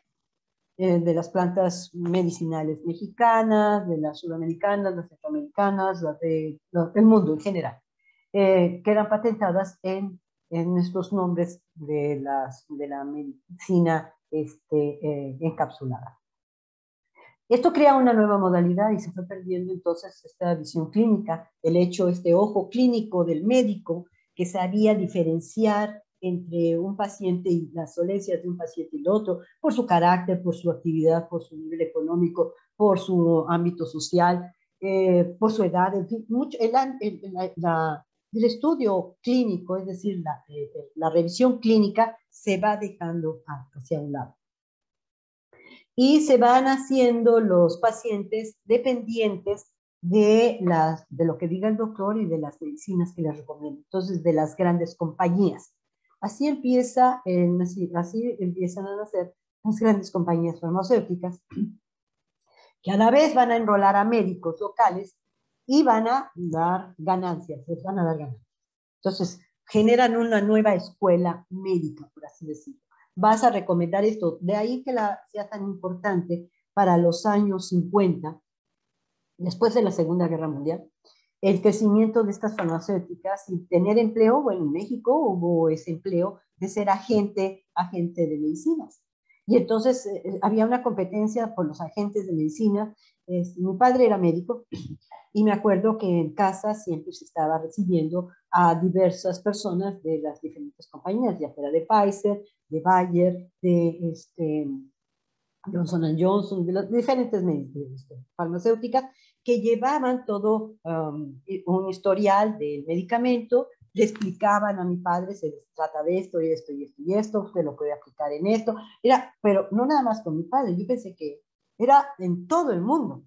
Eh, de las plantas medicinales mexicanas, de las sudamericanas, las centroamericanas, las del de, mundo en general, eh, que eran patentadas en, en estos nombres de, las, de la medicina este, eh, encapsulada. Esto crea una nueva modalidad y se fue perdiendo entonces esta visión clínica, el hecho, este ojo clínico del médico que sabía diferenciar entre un paciente y las dolencias de un paciente y el otro, por su carácter, por su actividad, por su nivel económico, por su ámbito social, eh, por su edad, en fin, mucho, el, el, la, la, el estudio clínico, es decir, la, eh, la revisión clínica, se va dejando hacia un lado. Y se van haciendo los pacientes dependientes de, las, de lo que diga el doctor y de las medicinas que les recomienda, entonces de las grandes compañías. Así, empieza, eh, así, así empiezan a nacer las grandes compañías farmacéuticas que a la vez van a enrolar a médicos locales y van a dar ganancias, les van a dar ganancias. Entonces, generan una nueva escuela médica, por así decirlo. Vas a recomendar esto, de ahí que la, sea tan importante para los años cincuenta, después de la Segunda Guerra Mundial, el crecimiento de estas farmacéuticas y tener empleo. Bueno, en México hubo ese empleo de ser agente, agente de medicinas. Y entonces eh, había una competencia por los agentes de medicina. Eh, mi padre era médico y me acuerdo que en casa siempre se estaba recibiendo a diversas personas de las diferentes compañías, ya fuera de Pfizer, de Bayer, de este, Johnson and Johnson, de las diferentes farmacéuticas que llevaban todo um, un historial del medicamento, le explicaban a mi padre, se trata de esto y esto y esto y esto, usted lo puede aplicar en esto, era, pero no nada más con mi padre, yo pensé que era en todo el mundo,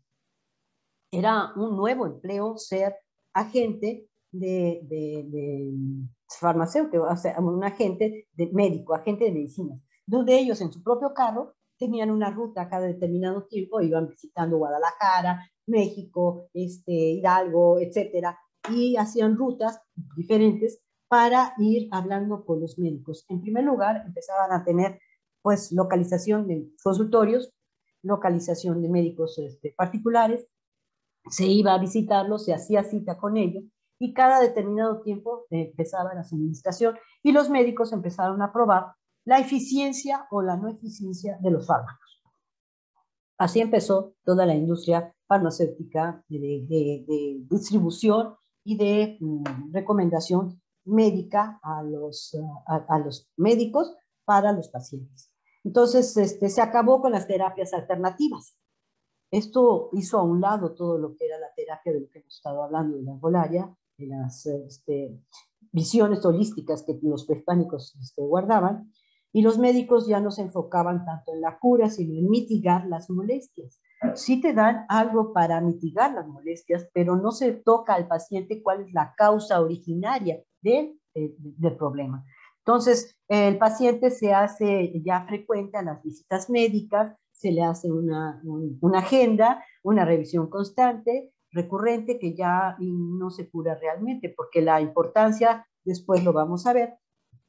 era un nuevo empleo ser agente de, de, de farmacéutico, o sea, un agente de médico, agente de medicina, donde ellos en su propio carro tenían una ruta cada determinado tiempo, iban visitando Guadalajara, México, este, Hidalgo, etcétera, y hacían rutas diferentes para ir hablando con los médicos. En primer lugar, empezaban a tener pues localización de consultorios, localización de médicos este, particulares, se iba a visitarlos, se hacía cita con ellos y cada determinado tiempo empezaba la suministración y los médicos empezaron a probar la eficiencia o la no eficiencia de los fármacos. Así empezó toda la industria farmacéutica de, de, de distribución y de um, recomendación médica a los, a, a los médicos para los pacientes. Entonces, este, se acabó con las terapias alternativas. Esto hizo a un lado todo lo que era la terapia de lo que hemos estado hablando, de la herbolaria, de las este, visiones holísticas que los prehispánicos este, guardaban, y los médicos ya no se enfocaban tanto en la cura, sino en mitigar las molestias. Sí te dan algo para mitigar las molestias, pero no se toca al paciente cuál es la causa originaria de, de, del problema. Entonces, el paciente se hace ya frecuente a las visitas médicas, se le hace una, un, una agenda, una revisión constante, recurrente, que ya no se cura realmente, porque la importancia, después lo vamos a ver,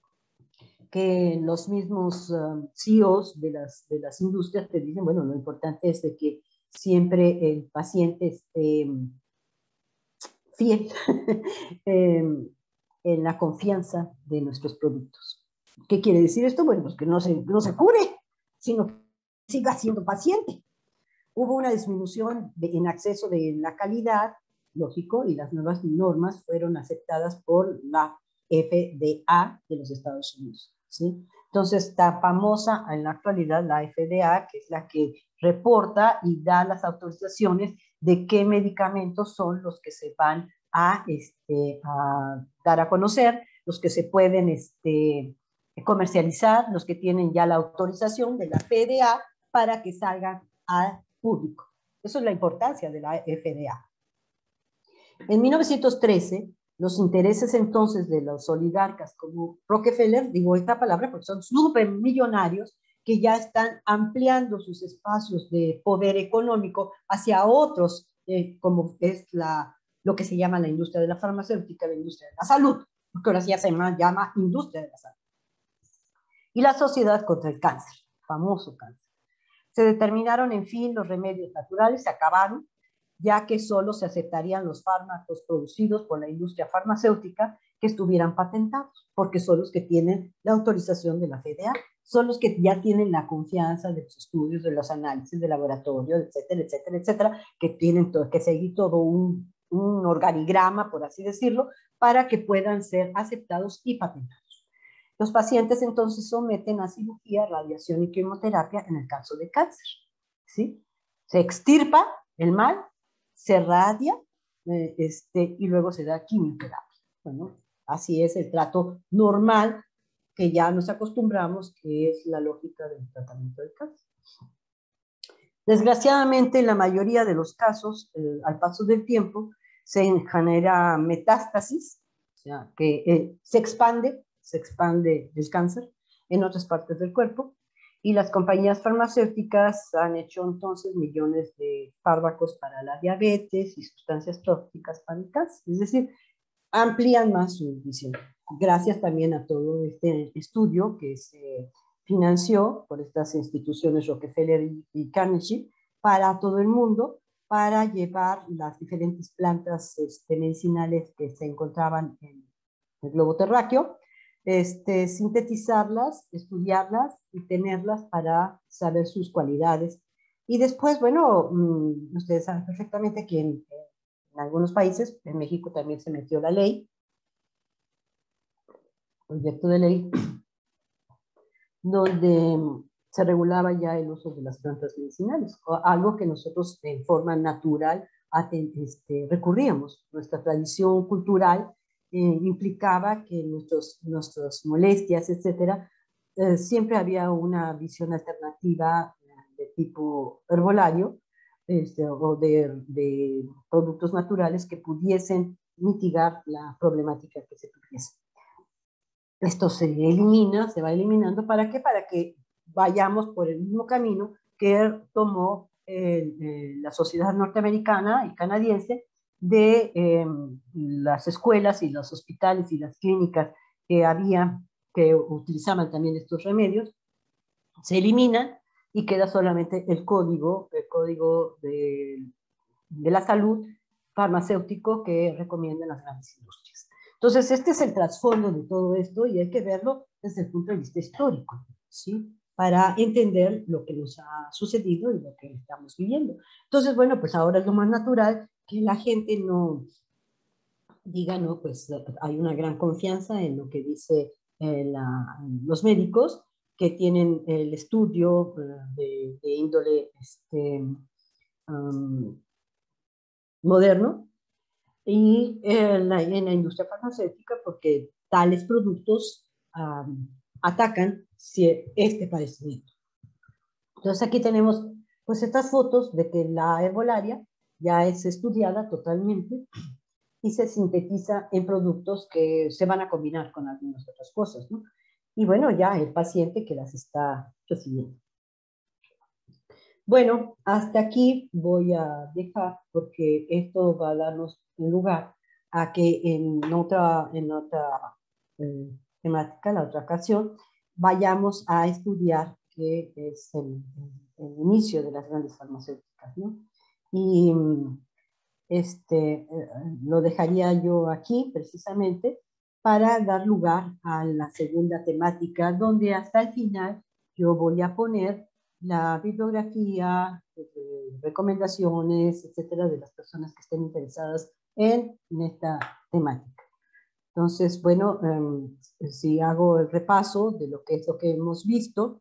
que los mismos um, C E Os de las, de las industrias te dicen, bueno, lo importante es de que siempre el paciente esté fiel eh, en la confianza de nuestros productos. ¿Qué quiere decir esto? Bueno, pues que no se, no se cure, sino que siga siendo paciente. Hubo una disminución de, en acceso de la calidad, lógico, y las nuevas normas fueron aceptadas por la F D A de los Estados Unidos, ¿sí? Entonces, está famosa en la actualidad la F D A, que es la que reporta y da las autorizaciones de qué medicamentos son los que se van a, este, a dar a conocer, los que se pueden este, comercializar, los que tienen ya la autorización de la F D A para que salgan al público. Eso es la importancia de la F D A. En mil novecientos trece, los intereses entonces de los oligarcas como Rockefeller, digo esta palabra porque son súper millonarios, que ya están ampliando sus espacios de poder económico hacia otros, eh, como es la, lo que se llama la industria de la farmacéutica, la industria de la salud, porque ahora ya se llama, llama industria de la salud. Y la sociedad contra el cáncer, famoso cáncer. Se determinaron, en fin, los remedios naturales, se acabaron, ya que solo se aceptarían los fármacos producidos por la industria farmacéutica que estuvieran patentados, porque son los que tienen la autorización de la F D A, son los que ya tienen la confianza de los estudios, de los análisis de laboratorio, etcétera, etcétera, etcétera, que tienen todo, que seguir todo un, un organigrama, por así decirlo, para que puedan ser aceptados y patentados. Los pacientes entonces someten a cirugía, radiación y quimioterapia en el caso de cáncer, ¿sí? Se extirpa el mal, se radia eh, este, y luego se da quimioterapia. Bueno, así es el trato normal que ya nos acostumbramos, que es la lógica del tratamiento del cáncer. Desgraciadamente, en la mayoría de los casos, eh, al paso del tiempo, se genera metástasis, o sea, que eh, se expande, se expande el cáncer en otras partes del cuerpo, y las compañías farmacéuticas han hecho entonces millones de fármacos para la diabetes y sustancias tóxicas para el cáncer, es decir, amplían más su visión. Gracias también a todo este estudio que se financió por estas instituciones Rockefeller y Carnegie para todo el mundo, para llevar las diferentes plantas este, medicinales que se encontraban en el globo terráqueo, este, sintetizarlas, estudiarlas y tenerlas para saber sus cualidades. Y después, bueno, mmm, ustedes saben perfectamente que en, en algunos países, en México también se metió la ley, proyecto de ley, donde se regulaba ya el uso de las plantas medicinales, algo que nosotros en forma natural este, recurríamos. Nuestra tradición cultural eh, implicaba que nuestros, nuestras molestias, etcétera, eh, siempre había una visión alternativa de tipo herbolario este, o de, de productos naturales que pudiesen mitigar la problemática que se tuviese. Esto se elimina, se va eliminando. ¿Para qué? Para que vayamos por el mismo camino que tomó eh, eh, la sociedad norteamericana y canadiense de eh, las escuelas y los hospitales y las clínicas que había, que utilizaban también estos remedios, se eliminan y queda solamente el código, el código de, de la salud farmacéutico que recomiendan las grandes industrias. Entonces, este es el trasfondo de todo esto y hay que verlo desde el punto de vista histórico, ¿sí? Para entender lo que nos ha sucedido y lo que estamos viviendo. Entonces, bueno, pues ahora es lo más natural que la gente no diga, no, pues hay una gran confianza en lo que dice eh, la, los médicos que tienen el estudio uh, de, de índole este, um, moderno, y en la, en la industria farmacéutica porque tales productos um, atacan si este padecimiento. Entonces aquí tenemos pues estas fotos de que la herbolaria ya es estudiada totalmente y se sintetiza en productos que se van a combinar con algunas otras cosas, ¿no? Y bueno, ya el paciente que las está recibiendo. Bueno, hasta aquí voy a dejar porque esto va a darnos lugar a que en otra, en otra eh, temática, la otra ocasión, vayamos a estudiar qué es el, el inicio de las grandes farmacéuticas, ¿no? Y este, eh, lo dejaría yo aquí precisamente para dar lugar a la segunda temática, donde hasta el final yo voy a poner la bibliografía, eh, recomendaciones, etcétera, de las personas que estén interesadas en, en esta temática. Entonces, bueno, eh, si hago el repaso de lo que es lo que hemos visto,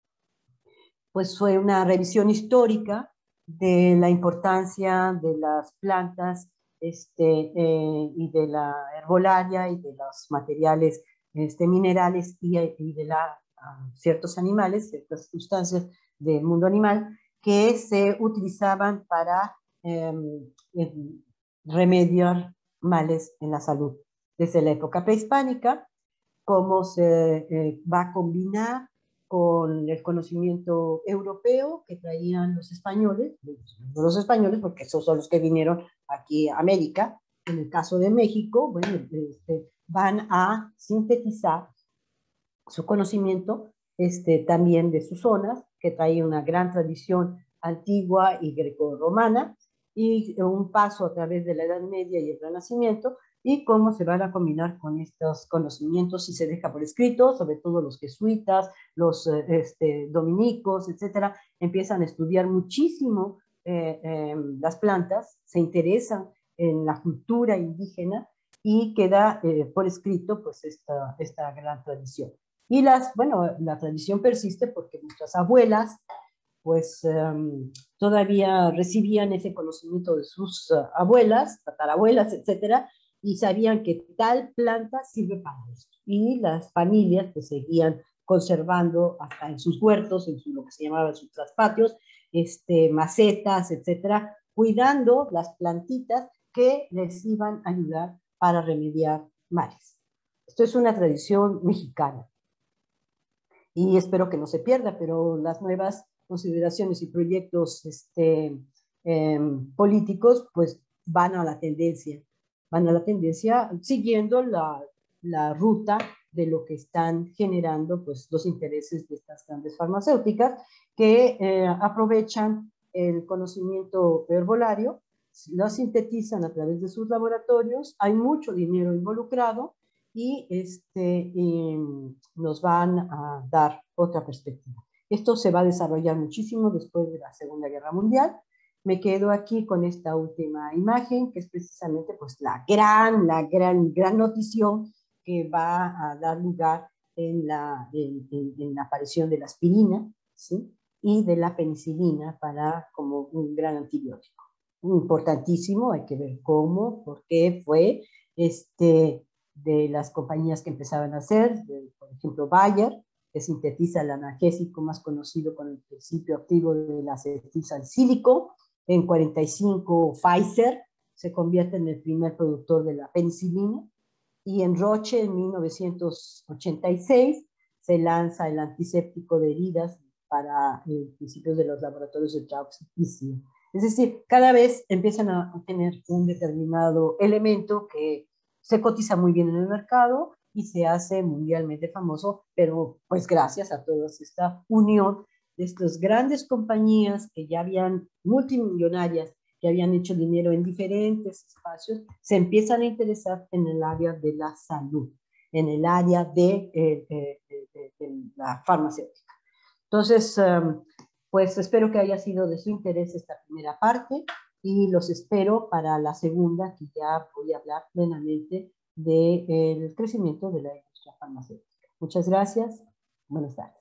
pues fue una revisión histórica de la importancia de las plantas este, eh, y de la herbolaria y de los materiales este, minerales y, y de la, uh, ciertos animales, ciertas sustancias del mundo animal que se utilizaban para eh, eh, remediar males en la salud. Desde la época prehispánica, cómo se eh, va a combinar con el conocimiento europeo que traían los españoles, no los españoles porque esos son los que vinieron aquí a América, en el caso de México, bueno, este, van a sintetizar su conocimiento este, también de sus zonas, que traía una gran tradición antigua y grecorromana, y un paso a través de la Edad Media y el Renacimiento, y cómo se van a combinar con estos conocimientos si se deja por escrito, sobre todo los jesuitas, los este, dominicos, etcétera, empiezan a estudiar muchísimo eh, eh, las plantas, se interesan en la cultura indígena y queda eh, por escrito pues esta, esta gran tradición. Y las, bueno, la tradición persiste porque nuestras abuelas pues um, todavía recibían ese conocimiento de sus uh, abuelas, tatarabuelas, etcétera, y sabían que tal planta sirve para esto. Y las familias pues seguían conservando hasta en sus huertos, en su, lo que se llamaban sus traspatios, este, macetas, etcétera, cuidando las plantitas que les iban a ayudar para remediar males. Esto es una tradición mexicana y espero que no se pierda, pero las nuevas consideraciones y proyectos este, eh, políticos pues van a la tendencia, van a la tendencia siguiendo la, la ruta de lo que están generando pues los intereses de estas grandes farmacéuticas que eh, aprovechan el conocimiento herbolario, lo sintetizan a través de sus laboratorios, hay mucho dinero involucrado y, este, y nos van a dar otra perspectiva. Esto se va a desarrollar muchísimo después de la Segunda Guerra Mundial. Me quedo aquí con esta última imagen, que es precisamente pues, la gran, la gran, gran notición que va a dar lugar en la, en, en, en la aparición de la aspirina, ¿sí? Y de la penicilina para, como un gran antibiótico. Importantísimo, hay que ver cómo, por qué fue, este, de las compañías que empezaban a hacer, de, por ejemplo, Bayer, que sintetiza el analgésico más conocido con el principio activo del acetilsalicílico. En cuarenta y cinco, Pfizer se convierte en el primer productor de la penicilina. Y en Roche, en mil novecientos ochenta y seis, se lanza el antiséptico de heridas para eh, principios de los laboratorios de Traux y Cio. Es decir, cada vez empiezan a tener un determinado elemento que se cotiza muy bien en el mercado y se hace mundialmente famoso, pero pues gracias a toda esta unión de estas grandes compañías que ya habían multimillonarias, que habían hecho dinero en diferentes espacios, se empiezan a interesar en el área de la salud, en el área de, eh, de, de, de la farmacéutica. Entonces, um, pues espero que haya sido de su interés esta primera parte y los espero para la segunda, que ya voy a hablar plenamente del crecimiento de la industria farmacéutica. Muchas gracias. Buenas tardes.